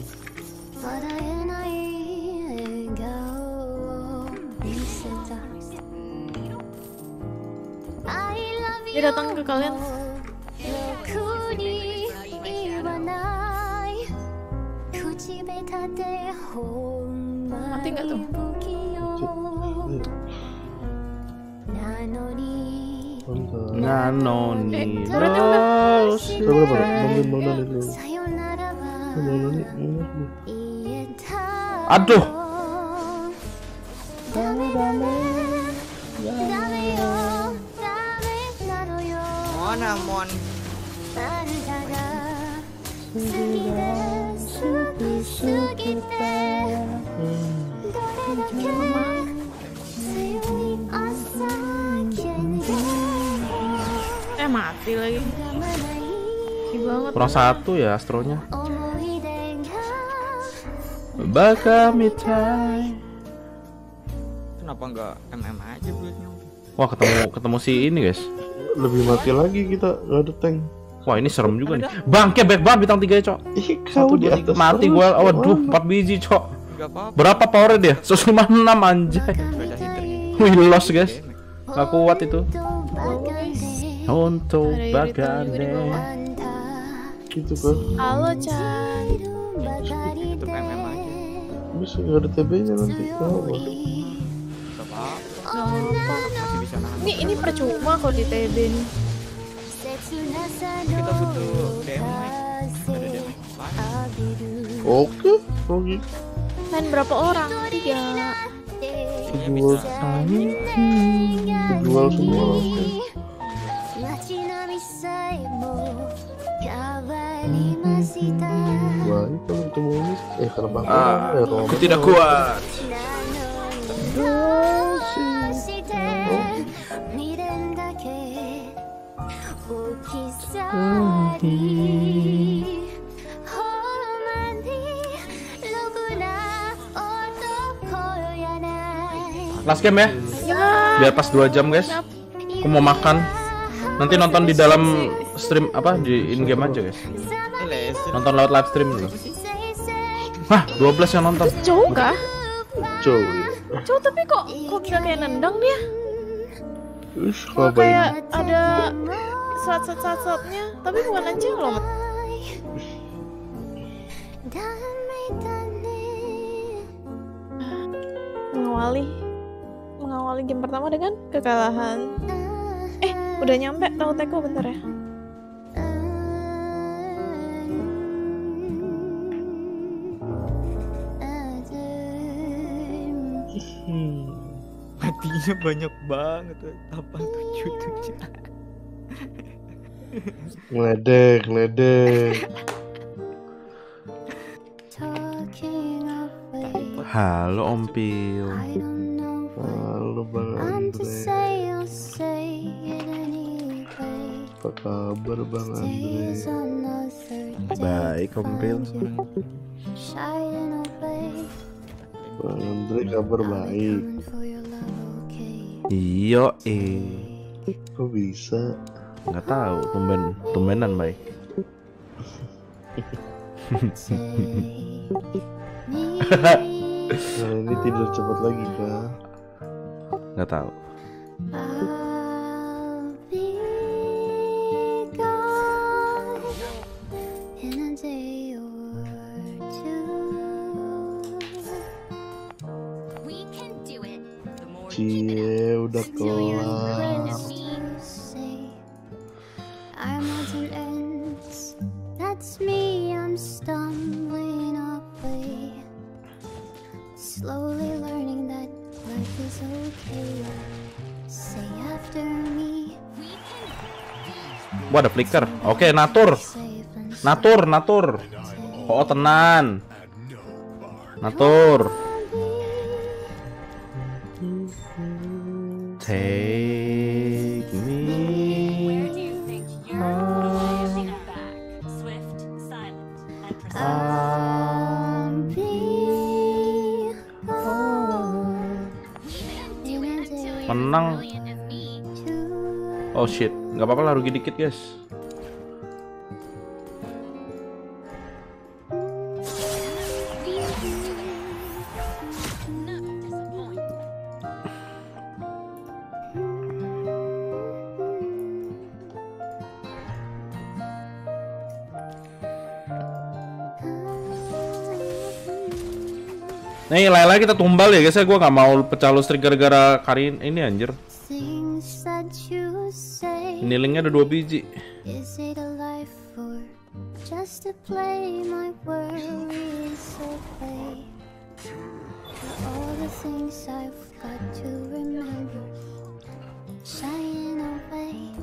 Dia datang ke kalian. Mati nggak tuh? Mantap. Nanoni. turretnya udah. Coba berapa? Bangun bangunan itu. Bangunan ini. Aduh. Mon Amon. Eh mati lagi. Gila banget. Kurang satu ya astronya. Baka mitai. Kenapa nggak M M aja buatnya? Wah ketemu ketemu si ini guys. Lebih mati lagi kita, nggak ada tank. Wah ini serem juga nih. Bangke back banget bintang tiga ya cok. Ih, Satu kau di dua tiga atas mati terus, gua. gimana? Waduh empat biji cok. Nggak apa-apa. Berapa powernya dia? seratus lima puluh enam anjay. Beda hitter gitu. Wih lost guys. Gak kuat itu. Untuk Ada Yurito juga di bagane. bawah. Gitu kan. Halo Chan. Tutup M M aja. Bisa nggak ada T B-nya nanti. Kenapa? Nggak apa-apa. Masih bisa nahan. Ini ini percuma kalau di T B nih. Kita butuh D M X. Ada D M X lain. Oke, oke. Main berapa orang? Tiga. Kayaknya Jual, bisa. jual semua. Oke. Baik kalau ketemu ini. Eh kalau bang Ah, eh, Roma aku tidak kuat. Last game ya? Biar pas dua jam guys. Aku mau makan. Nanti nonton di dalam stream apa di in game aja guys. Nonton lewat live stream dulu. Hah, dua belas yang nonton. Cowok kah? Cowok. Cowok tapi kok kok bisa kayak nendang dia? Terus Kok kalau kayak ada saat-saat-saatnya, tapi bukan anjing loh. Mengawali mengawali game pertama dengan kekalahan. Eh, udah nyampe tahu teko bentar ya. Matinya banyak banget, apa tujuh tujuh. Ngeledek, ngeledek. Halo Om Pil. Halo Bang Andre. Apa kabar Bang Andre? Baik Om Pil. Bang Andre kabar baik. Iyo eh. Kok bisa? Nggak tahu, tumben tumbenan baik. Nah, ini tidur cepat lagi kah? Nggak tahu. Cie, udah kelar. That's me, I'm stumbling away, slowly learning that life is okay. Say after me. Wah, ada flicker. Oke, natur. Natur, natur. Oh, tenan. Natur. Take me home. I'll be home. Menang. Oh shit, nggak apa-apa lah, rugi dikit guys. Nih, Layla kita tumbal ya guys ya, gue gak mau pecah listrik gara-gara Karin ini anjir. Ini linknya ada dua biji. Is it a life or just a play? My worries away. All the things I've got to remember, shying away.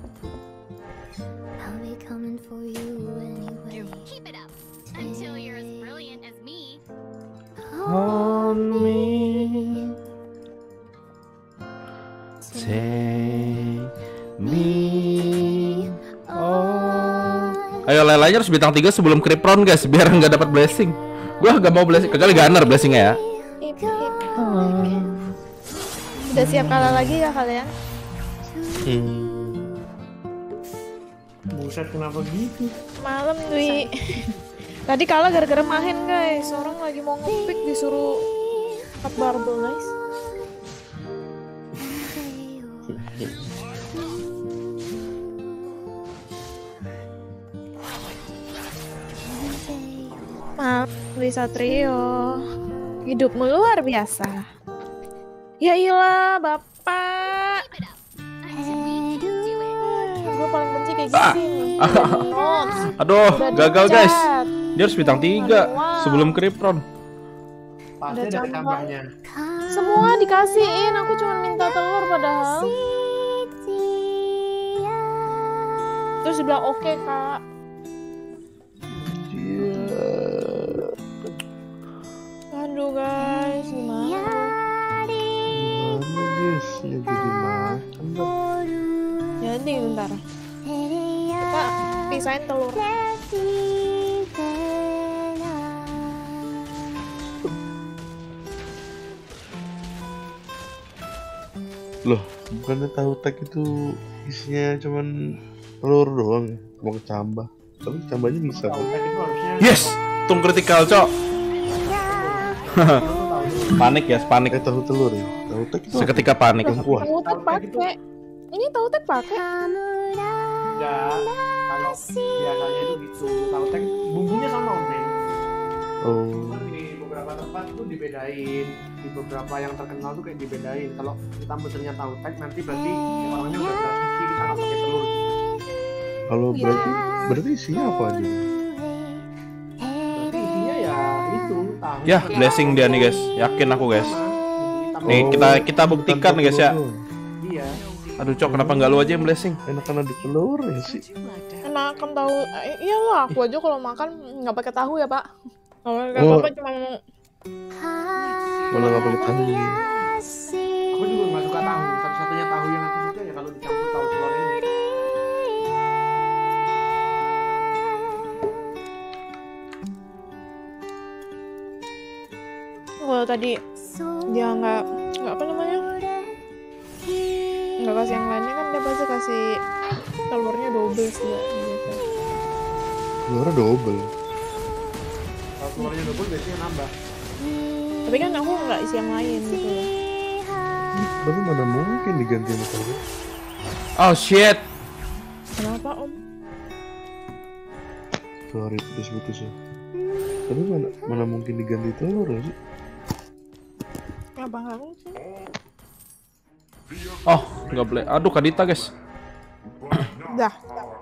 I'll be coming for you anyway. Keep it up until you're as brilliant as me. On me, take me on. Ayo Lelanya harus bintang tiga sebelum creep round guys, biar nggak dapat blessing. Gua gak mau blessing, kali gunner blessingnya ya. Udah siap kalah lagi ya kalian? Hmm. Buset, kenapa gitu? Malam Dwi. Tadi kalah gara-gara main guys. Orang lagi mau ngepick disuruh cut barbel guys. Maaf, Dwi Satrio. Hidupmu luar biasa. Ya ilah, Bapak. Gue paling benci kayak gini. Ah. Aduh, gagal guys. Dia harus bintang tiga sebelum creep round. Pasti ada tambahnya. Semua dikasihin, aku cuma minta telur padahal. Terus dibilang oke kak. Iya. Aduh guys, gimana? Gimana guys? Ya jadi makan dong. Jadi bentar. Kita pisahin telur. Loh, bukannya tahu tek itu isinya cuman telur doang ya? Mau kecambah. Tapi kecambahnya bisa kok. Yes, tung kritikal cok. Panik ya, panik. Eh tahu telur ya? Tahu tek itu Seketika panik. kuah. Tahu tek pakai. Ini tahu tek pakai. Enggak, kalau biasanya itu gitu. Tahu tek bumbunya sama Om Ben. Oh. Cuman di beberapa tempat tuh dibedain, di beberapa yang terkenal tuh kayak dibedain. Kalau kita pesennya tahu tek nanti berarti orangnya udah berasumsi kita nggak pakai telur. Kalau berarti berarti isinya apa aja? Berarti isinya ya itu tahu. Ya, blessing dia nih guys. Yakin aku guys. Nih kita kita buktikan guys ya. Iya. Aduh cok, kenapa nggak lu aja yang blessing? Enakan ada telur ya sih. Enakan tahu. Eh, iyalah, aku aja kalau makan nggak pakai tahu ya pak. Kalau nggak Oh. apa-apa cuma Malah nggak pakai tahu. Aku juga nggak suka tahu. Satu-satunya tahu yang aku suka ya kalau dicampur tahu telur ini. kalau tadi dia nggak nggak apa namanya nggak kasih yang lainnya kan dia pasti kasih telurnya double sih gitu. Telurnya double. Kalau telurnya double biasanya nambah. Tapi kan aku nggak isi yang lain gitu loh. Tapi mana mungkin diganti sama telur? Oh shit. Kenapa om? Sorry putus-putus ya. Tapi mana mana mungkin diganti telur ya sih? Kenapa nggak mungkin? Oh, nggak boleh. Aduh, Kadita guys. Dah.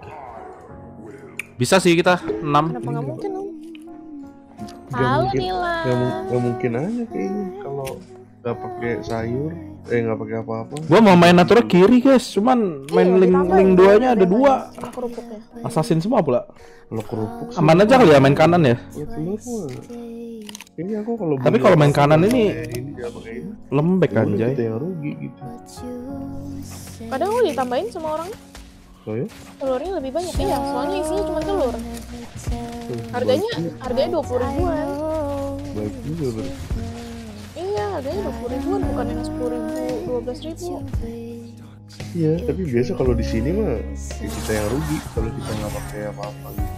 Bisa sih kita enam. Kenapa nggak mungkin om? Gak Halo mungkin, Nila. gak, mu- gak mungkin aja kayaknya kalau nggak pakai sayur, eh nggak pakai apa-apa. Gua mau main Natura kiri guys, cuman main link link duanya ada dua. Sama kerupuknya. Assassin semua pula. Kalau kerupuk sih, Aman aja kali ya main kanan ya. ya telur mah. Kayaknya aku kalau Tapi beli kalau main apa-apa kanan nggak ini pakai ini nggak pakai ini. lembek Ya udah, anjay. kita yang rugi gitu. Kadang aku ditambahin sama orang Oh ya? telurnya lebih banyak ya, soalnya isinya cuma telur. Tuh, Harganya baik, harganya dua puluh ribuan. baik juga berarti. Iya, harganya dua puluh ribuan bukan yang sepuluh ribu, dua belas ribu. Iya, tapi biasa kalau di sini mah ya kita yang rugi kalau kita nggak pakai apa-apa gitu.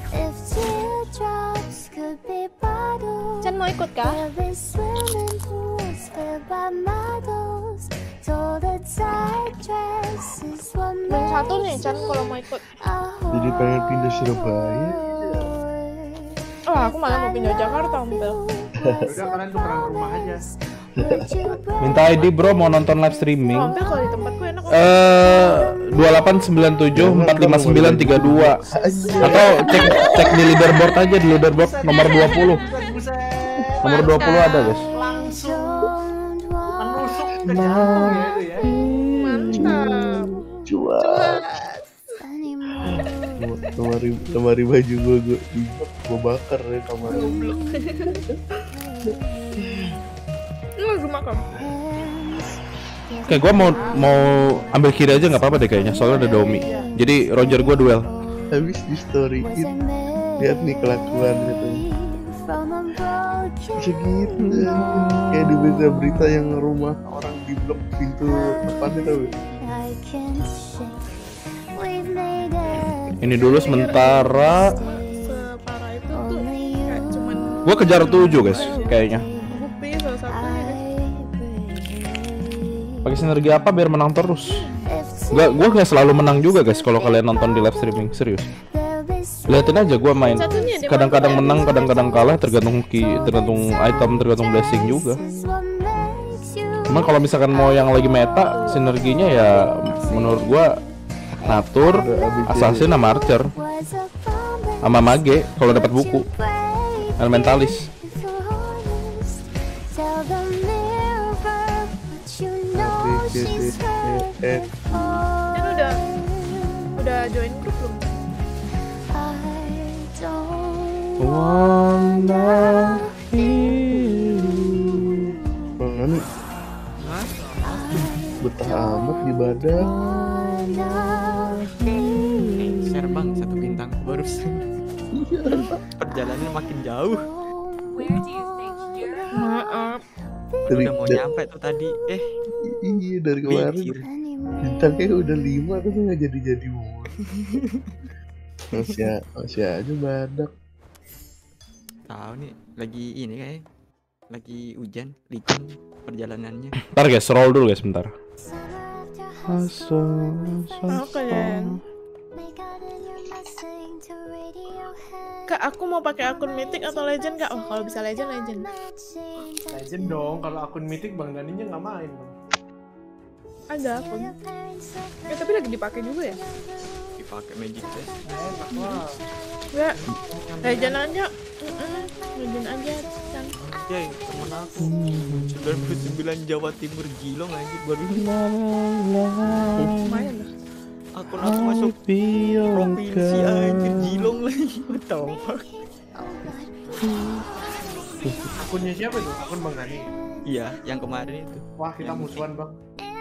Chan mau ikut kah? Main satu nih Chan kalau mau ikut. Jadi pengen pindah Surabaya. Oh, aku malah mau pindah Jakarta, Ompel. Udah kalian tukeran rumah aja. Minta I D bro, mau nonton live streaming. Oh, Ompel kalau di tempatku enak. Om. Eh dua delapan sembilan tujuh empat lima sembilan tiga dua atau cek cek di leaderboard aja, di leaderboard nomor dua puluh. Nomor dua puluh ada guys. Langsung menusuk ke jantung ya itu ya. Mantap. Jual. Lemari lemari baju gua gua gua bakar ya kamar. Ini lagi makan. Oke, gua mau mau ambil kiri aja nggak apa-apa deh kayaknya, soalnya ada Domi. Jadi Roger gua duel. Habis di story lihat nih kelakuan gitu. Bisa gitu kayak di berita-berita yang rumah orang di blok pintu depannya tau. Ini dulu sementara. Separah itu tuh kayak cuman Gua kejar tujuh guys, kayaknya. bukti salah satunya deh. Pakai sinergi apa biar menang terus? Gua gua nggak selalu menang juga guys kalau kalian nonton di live streaming, serius. Lihatin aja gua main. Kadang-kadang menang, kadang-kadang kalah, tergantung ki, tergantung item, tergantung blessing juga. Cuman kalau misalkan mau yang lagi meta, sinerginya ya menurut gua Natur, Assassin sama Archer. Sama Mage kalau dapat buku. Elementalis. Eh, Kan udah udah join grup belum? Wanna feel. Mana nih? Betah amat di badan. Share bang, satu bintang barusan. Perjalanannya makin jauh. Maaf. Dari, Udah mau da- nyampe tuh tadi. Eh, Iya dari kemarin mikir. bintangnya udah lima tapi nggak jadi-jadi mulu. Masih masih aja badak. Tahu nih, lagi ini kayak lagi hujan, licin perjalanannya. Ntar guys, roll dulu guys bentar. Oke Den. Kak, aku mau pakai akun Mythic atau Legend kak? Oh kalau bisa Legend, Legend. Legend dong, kalau akun Mythic Bang Daninya nggak main bang. Ada akun. Ya tapi lagi dipakai juga ya? Dipakai Magic Chest. Enak lah. Enggak. Legend aja. Mm-mm. Legend aja. Kan. Ya, temen aku sembilan puluh sembilan Jawa Timur Gilong aja baru Lumayan lah. akun aku masuk provinsi aja Gilong lagi. What the fuck? Akunnya siapa tuh? Akun Bang Dani. Iya, yang kemarin itu. Wah kita musuhan bang.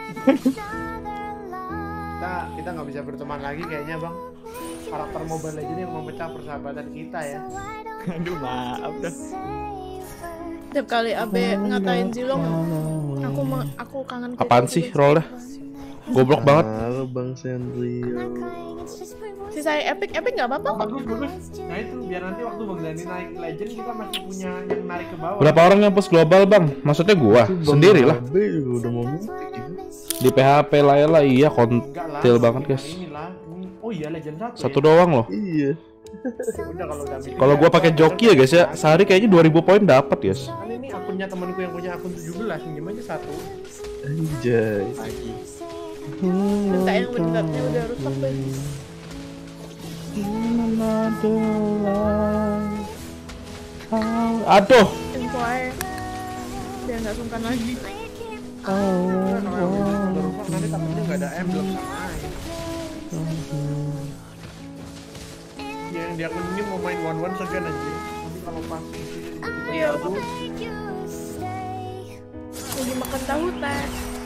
kita kita nggak bisa berteman lagi kayaknya bang. Karakter Mobile Legends yang memecah persahabatan kita ya. Aduh maaf dah. Tiap kali Abe ngatain Zilong, aku ma aku kangen. Apaan sih roll dah? Goblok banget. Halo Bang Sandrio. Si saya Epic, Epic nggak apa-apa kok. Bagus bagus. Nah itu biar nanti waktu Bang Dani naik Legend kita masih punya yang narik ke bawah. Berapa orang yang push global bang? Maksudnya gua sendiri lah. B juga udah mau mutik gitu. Di P H P lah ya lah, iya kontil banget guys. Inilah. Oh iya Legend satu. Satu doang loh. Iya. Udah kalau udah mikir Kalau gua pakai joki ya guys ya, sehari kayaknya dua ribu poin dapat guys. kan ini akunnya temanku yang punya akun tujuh belas, minjem aja satu. Anjay. Lagi. Minta yang bentarnya udah rusak deh. Aduh. Info aja. Biar nggak sungkan lagi. Karena kalau udah rusak nanti takutnya nggak ada emblem sama main. Ya, yang di akun ini mau main one one segan aja. Nanti kalau pas Iya, aku lagi makan tahu teh.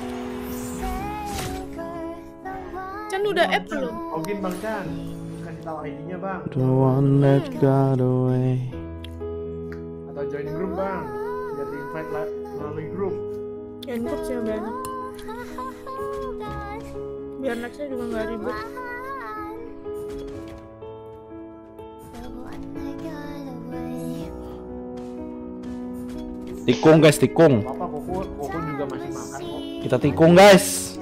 Chan udah add belum? Login Bang Chan. Kasih tahu I D-nya Bang. The one that got away. Atau join grup Bang. Biar di invite lah melalui grup. Yang grup sih yang banyak. Biar nextnya juga nggak ribet. Tikung guys, tikung. Bapak Koko, Koko juga masih makan kok. Kita tikung guys.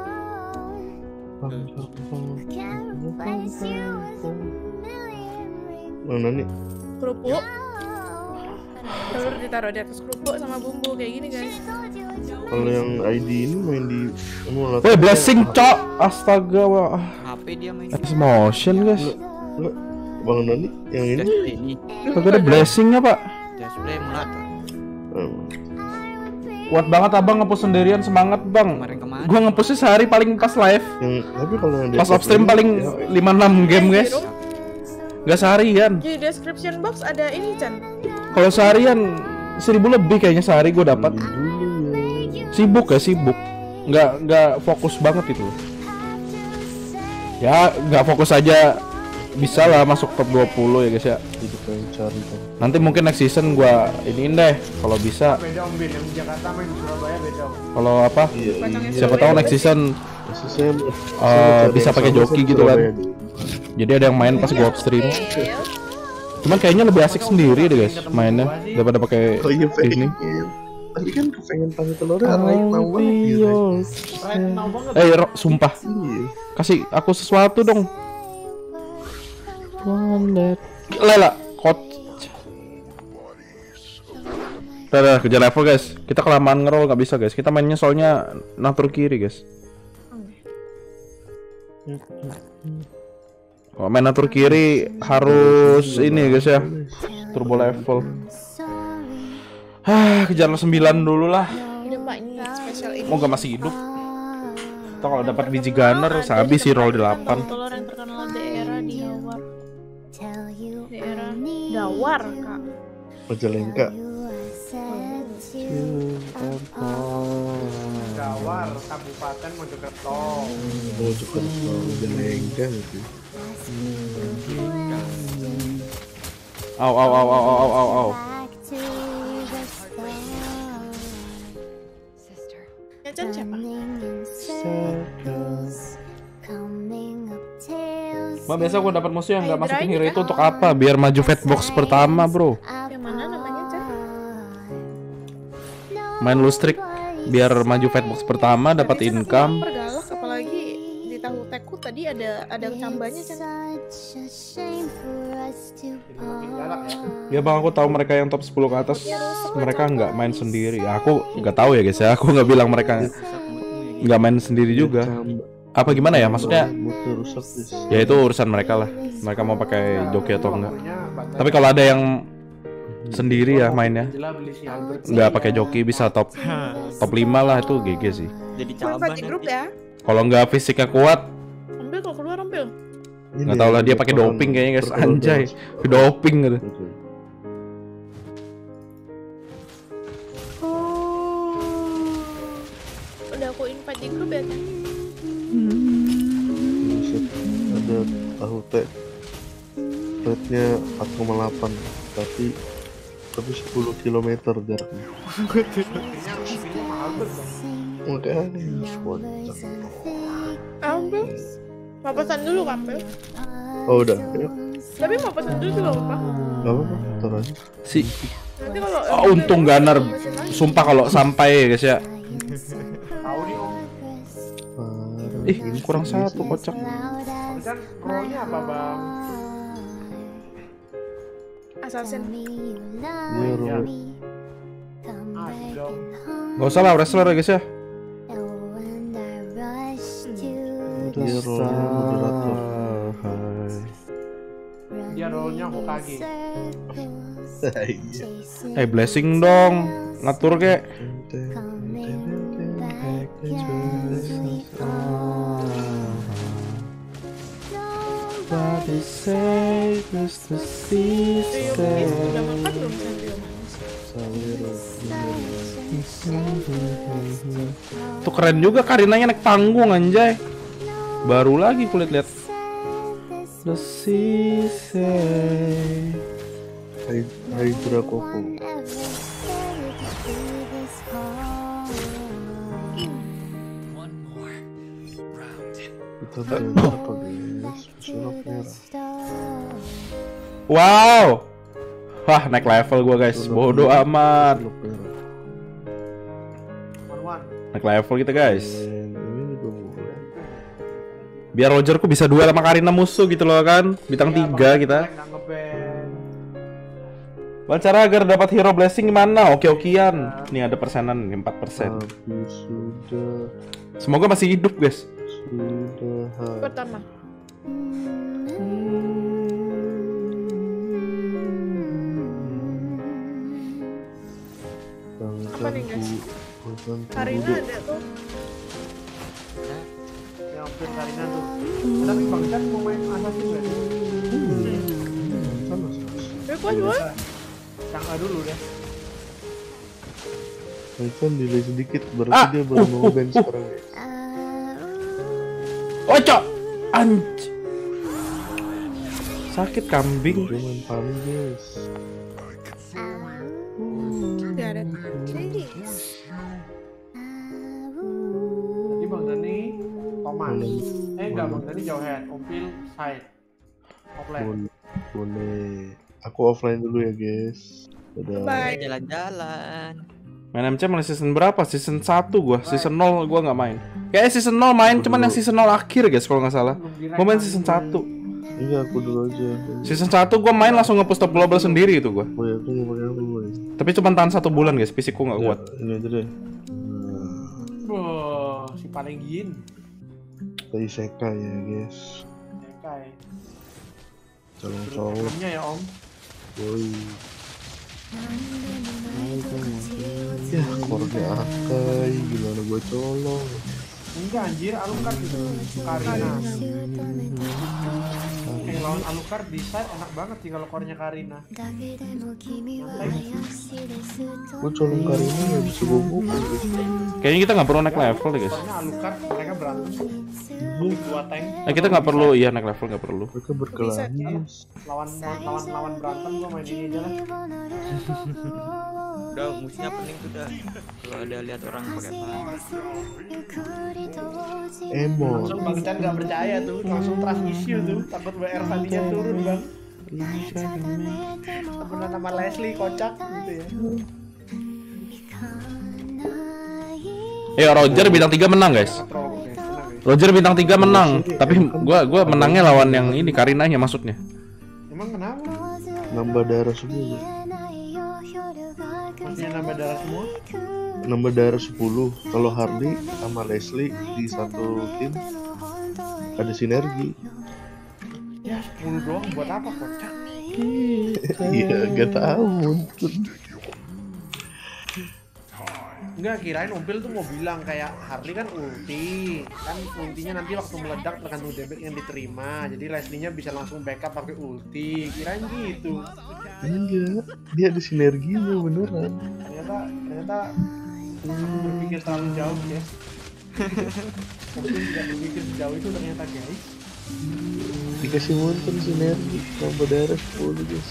Mana nih? Kerupuk. Telur ditaruh di atas kerupuk sama bumbu kayak gini guys. Kalau yang I D ini main di emulator. Weh blessing cok. Astaga wah. H P dia main. X motion guys. Enggak. Bang Nani yang ini. Ini. Kagak ada blessingnya pak. Display emulator. Hmm. Kuat banget abang ngepush sendirian, semangat bang. Kemarin-kemarin. Gua ngepushnya sehari paling pas live. Yang tapi kalau yang Pas off stream paling lima enam game guys. Gak seharian. Di description box ada ini Chan. Kalau seharian seribu lebih kayaknya sehari gue dapat. Sibuk ya sibuk. Nggak nggak fokus banget itu. Ya nggak fokus aja bisa lah masuk top dua puluh ya guys ya. Itu pengen cari kan. Nanti mungkin next season gue iniin deh kalau bisa. Beda Om Bin, yang di Jakarta main di Surabaya beda Om. Kalau apa? Iya, iya. Siapa tahu next season Maksud saya, uh, saya bisa cari pakai sama joki saya gitu kan. Surabaya dulu. Jadi ada yang main pas gue off stream. Cuman kayaknya lebih asik sendiri deh guys mainnya daripada pakai Oh iya ini. pengen. Tapi kan kepengen pakai telurnya Raid mau banget gitu. Raid mau banget. Eh Ro, sumpah. Iya. Kasih aku sesuatu dong. Lela, kot. Udah, udah, kejar level guys. Kita kelamaan ngeroll nggak bisa guys. Kita mainnya soalnya natur kiri guys. Kalau main natur kiri harus ini guys ya. Turbo level. Hah, kejar sembilan dulu lah. Ini Pak, ini spesial ini. Moga masih hidup. Atau kalau dapat biji gunner, habis sih roll delapan. Telur yang terkenal daerah di Hawar. Daerah Dawar, Kak. Majalengka. Dawar, Kabupaten Mojokerto. Mojokerto, Majalengka gitu. Au au au au au au au. Ya Chan siapa? Mbak, biasa gue dapat musuh yang nggak masukin hero itu untuk apa? Biar maju fatbox pertama, bro. Yang mana namanya Chan? Main lustrik biar maju fatbox pertama dapat income. Pergalak, apalagi di tahu teku tadi ada ada cambanya Chan. Ya bang, aku tahu mereka yang top sepuluh ke atas mereka nggak main sendiri. Aku nggak tahu ya guys ya. Aku nggak bilang mereka nggak main sendiri juga. Apa gimana ya maksudnya? Ya itu urusan mereka lah. Mereka mau pakai joki atau enggak. Tapi kalau ada yang sendiri ya mainnya, nggak pakai joki bisa top top lima lah, itu G G sih. Jadi caban grup ya. Kalau nggak fisiknya kuat, Ambil kalau keluar ambil. nggak tahu lah dia pakai doping kayaknya guys. Anjay, doping gitu. Udah aku invite di grup ya Chan. Ada tahu teh rate-nya empat koma delapan tapi tapi sepuluh kilometer jaraknya. Makanya Ambil. Mau pesan dulu Ambil. Oh udah ya. Tapi mau pesan dulu juga apa? Gak apa-apa, ntar aja. Si Nanti kalau oh, untung Gunner, sumpah kalau sampai guys ya. Ih, kurang satu kocak. Kan pro-nya apa bang? Assassin. Iya, Gak usah lah wrestler ya guys ya. Dia role-nya moderator. Dia role-nya Hokage. Eh blessing dong, ngatur kek. Tuh keren juga Karinanya naik panggung anjay. Baru lagi kulit lihat. The season. Hydra Koko. Kita berapa guys? Sulap merah. Wow. Wah, naik level gua guys. Bodoh amat. Naik level kita guys. Biar Rogerku bisa duel sama Karina musuh gitu loh kan. Bintang tiga kita. Cara agar dapat hero blessing gimana? Oke-okean. Nih ada persenan empat persen. Sudah. Semoga masih hidup guys. Sudah. Pertama. Apa nih guys? Karina ada tuh. Yang hampir Karina tuh. Tapi Bang Chan mau main Assassin gak? Ya gua dua. Yang A dulu deh. Kan delay sedikit berarti ah, dia baru mau ban sekarang. Oh cok, anj. Sakit kambing. Main panik guys. Gak ada. Jadi Bang Dani, Thomas. Eh enggak Bang Dani jauh head, Ompil side. Offline. Boleh. Aku offline dulu ya guys. Dadah. Bye. Jalan-jalan. Main M C mulai season berapa? Season satu gua, season nol gua nggak main. Kayak season nol main, cuman yang season nol akhir guys kalau nggak salah. Gua main season satu. Iya, aku dulu aja. Season satu gua main langsung nge-push top global sendiri itu gua. Oh ya, aku mau pakai dulu guys. Tapi cuma tahan satu bulan guys, fisikku nggak kuat. Ini aja deh. Wah, si Palenggin. Dari Seka ya guys. Sekai. Calon cowok. Namanya ya Om. Boy. Ya, keluarga Akai, gimana gua colong. Enggak anjir, Alucard itu Karina. Yang lawan Alucard di side enak banget sih kalau core-nya Karina. Gue colong Karina nggak bisa bobo. Kayaknya kita nggak perlu naik level deh guys. Core-nya Alucard mereka berantem. Dua tank. Eh kita nggak perlu, iya naik level nggak perlu. Mereka berkelahi. Lawan lawan lawan berantem gua main ini aja lah. Udah musuhnya pening tuh dah. Kalau ada lihat orang pakai panah. Emo. Langsung Bang Chan nggak percaya tuh, langsung trust issue tuh, takut W R sandinya turun bang. Temenan nama Leslie kocak gitu ya. Eh Roger bintang tiga menang guys. Roger bintang tiga menang, tapi gua gua menangnya lawan yang ini Karinanya maksudnya. Emang kenapa? Nambah darah semua. Maksudnya nambah darah semua? Nambah darah sepuluh. Kalau Harley sama Leslie di satu tim ada sinergi. Ya sepuluh doang buat apa kocak? Iya, gak tahu mungkin. Enggak, kirain Umpil tuh mau bilang kayak Harley kan ulti, kan ultinya nanti waktu meledak tergantung damage yang diterima, jadi Leslie-nya bisa langsung backup pakai ulti, kirain gitu. Enggak, dia ada sinerginya beneran. Ternyata ternyata aku berpikir terlalu jauh ya. Umpil tidak berpikir sejauh itu ternyata guys. Dikasih monton sinergi nambah darah sepuluh guys.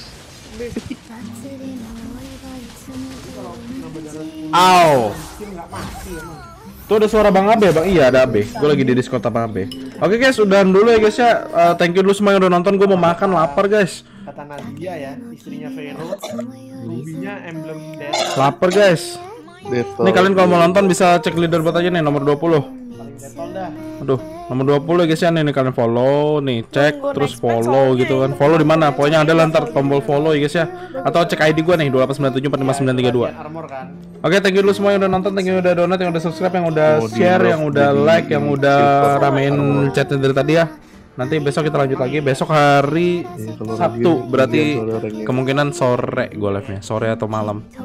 Aw. Nggak mati emang. Tuh ada suara Bang Abe, Bang. Iya, ada Abe. Gue lagi di Discord Bang Abe. Oke guys, udahan dulu ya guys ya. Uh, thank you dulu semua yang udah nonton. Gue mau makan, lapar guys. Kata Nadia ya, istrinya Vero, rubinya emblem death. Lapar guys. Detol. Nih kalian kalau mau nonton bisa cek leaderboard aja nih nomor dua puluh. Paling detol dah. Aduh, nomor dua puluh guys ya nih, nih kalian follow nih, cek terus follow gitu kan. Follow di mana? Pokoknya ada lantar tombol follow ya guys ya. Atau cek I D gua nih dua delapan sembilan tujuh empat lima sembilan tiga dua. Armor kan. Oke, thank you dulu semua yang udah nonton, thank you yang udah donat, yang udah subscribe, yang udah share, yang udah like, yang udah ramein chatnya dari tadi ya. Nanti besok kita lanjut lagi, besok hari Sabtu, berarti kemungkinan sore gue live-nya, sore atau malam.